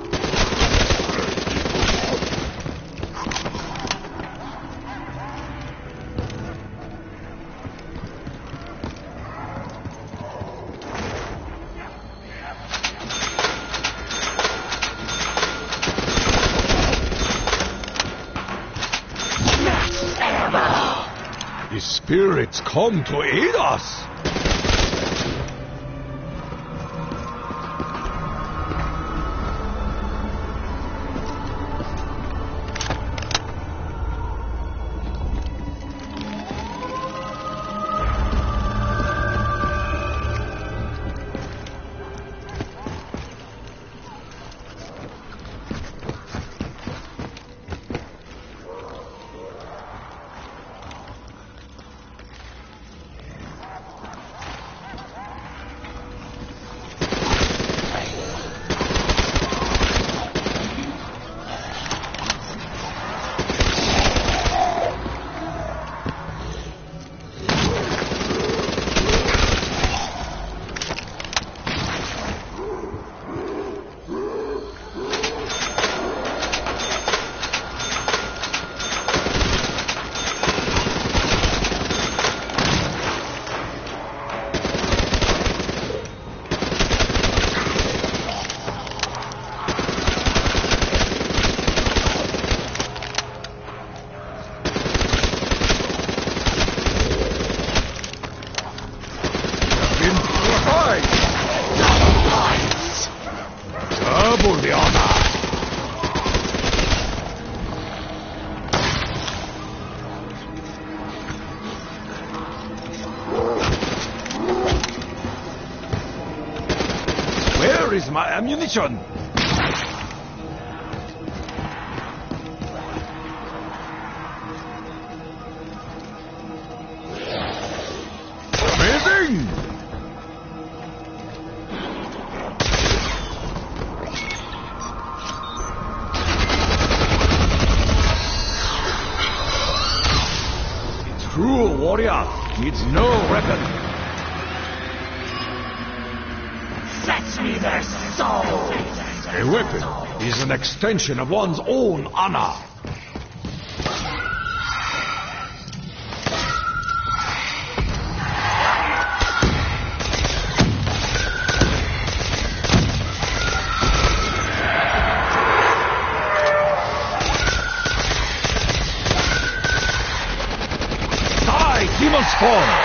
The spirits come to aid us. Double the honor. Where is my ammunition? Amazing! True warrior needs no weapon. Fetch me their souls! A weapon is an extension of one's own honor. Demon spawn!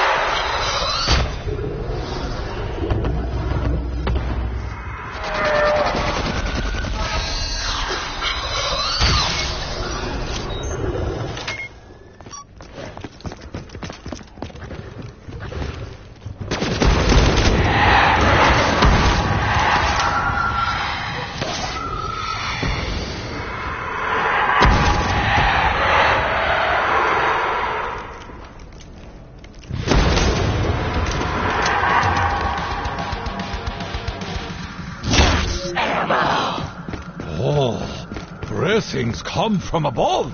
things come from above.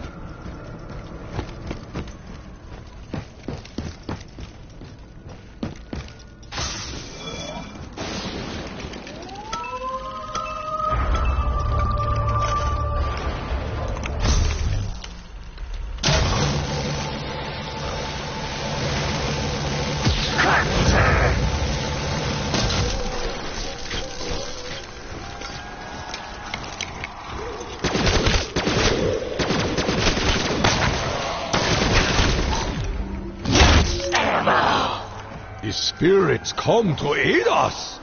The spirits come to aid us.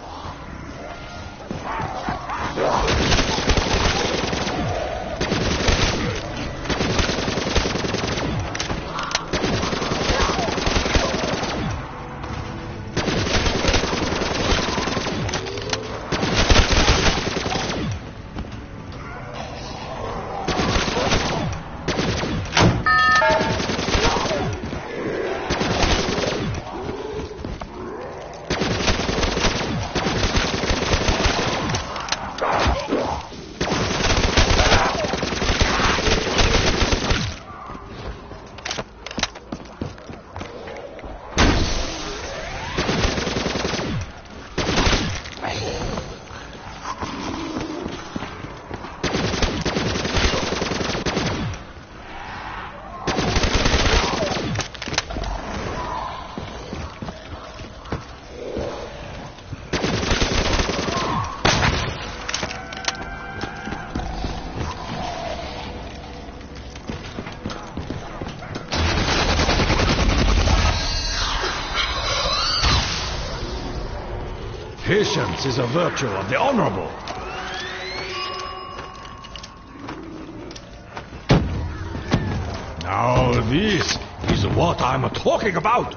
Patience is a virtue of the honorable. Now this is what I'm talking about.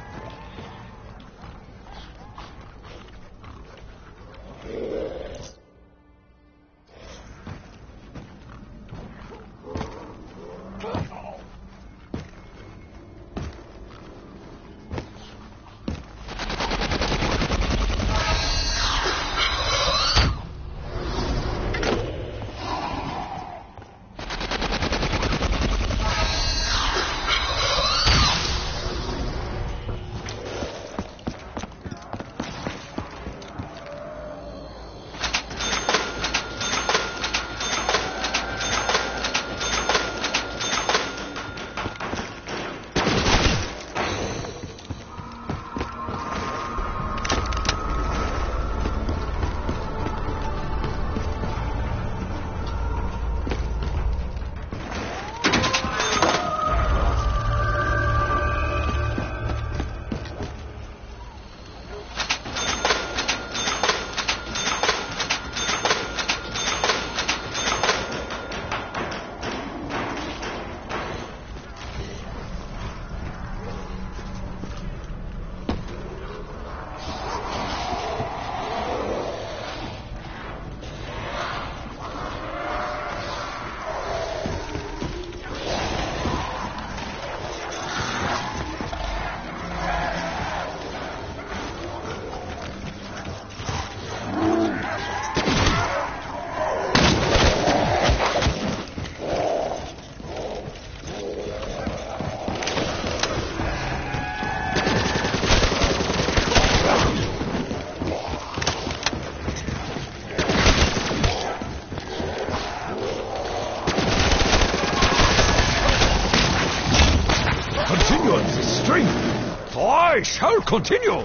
I shall continue.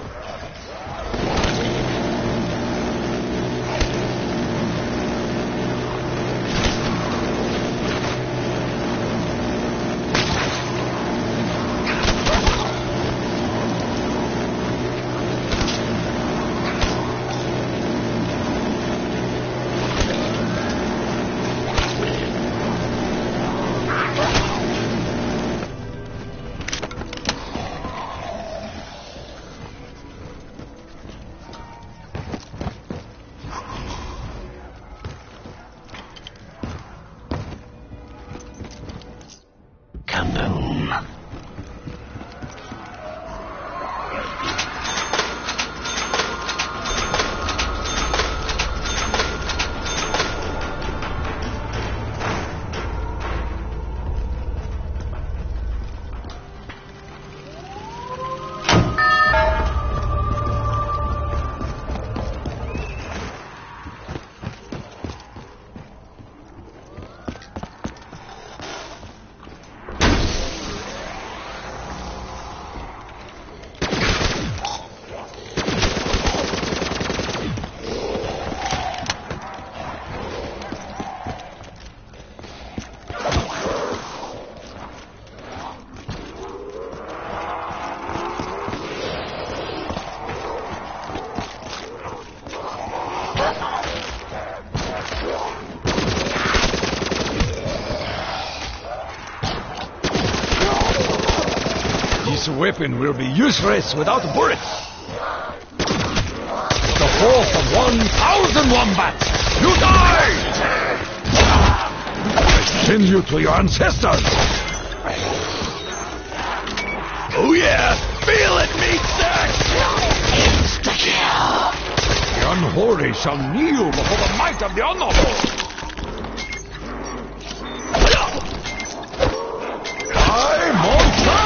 This weapon will be useless without bullets. The force of one thousand wombats! You die! I send you to your ancestors! Oh yeah! Feel it, meat sack! Insta-kill! The unholy shall kneel before the might of the honorable! Die, monster!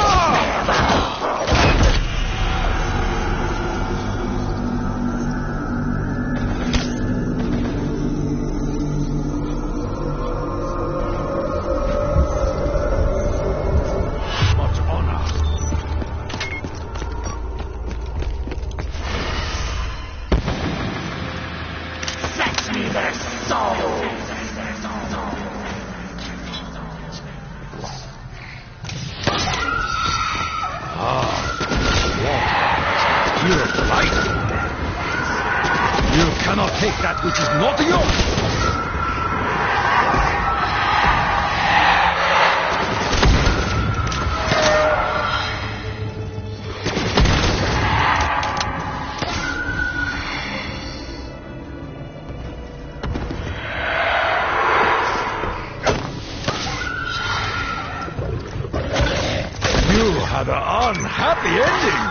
Take that which is not yours! You had an unhappy ending!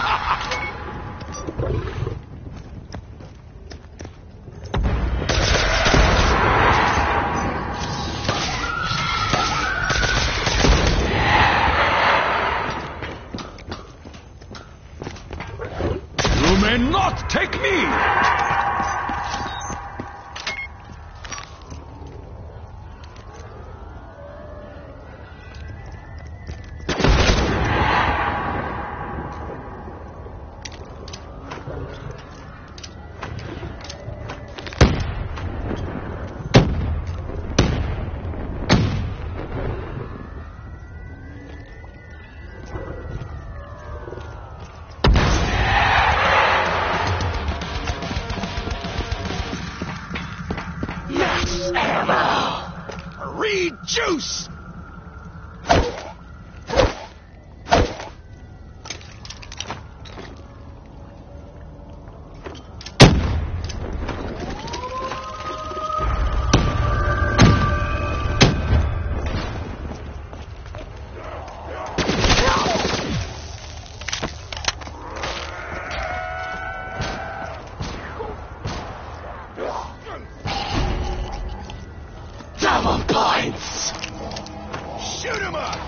Not take me! Juice! Double points! Shoot him up!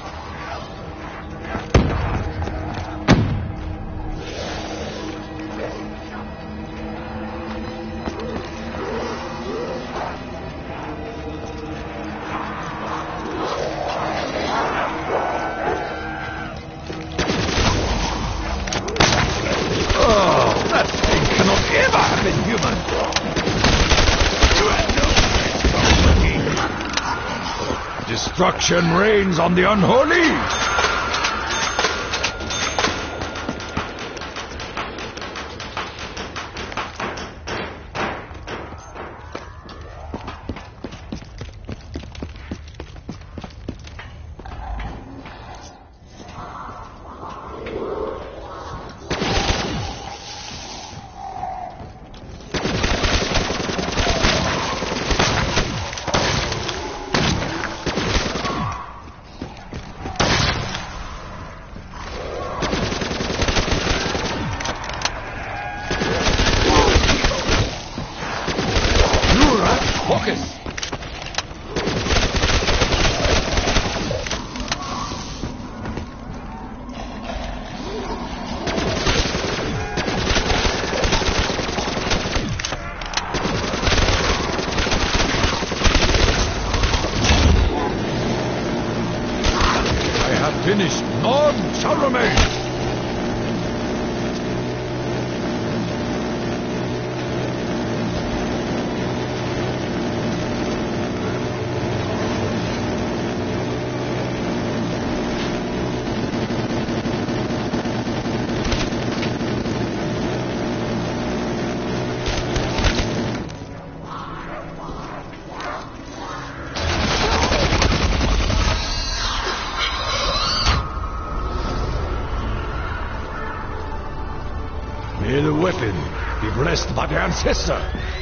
Oh, that thing cannot ever have been human! You had no destruction reigns on the unholy! Focus! I have finished. None shall remain. weapon be blessed by the ancestor.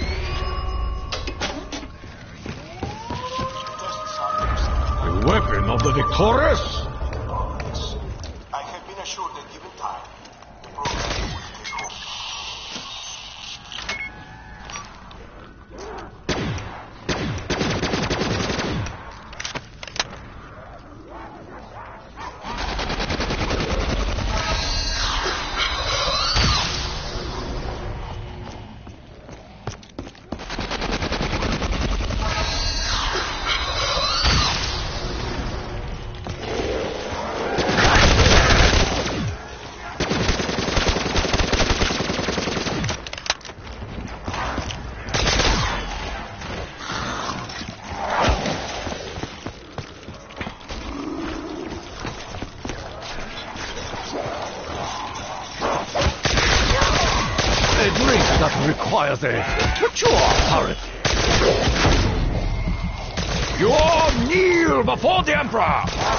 The weapon of the victorious. I have been assured that given time, the program will take hold. Requires a mature turret. You all kneel before the Emperor!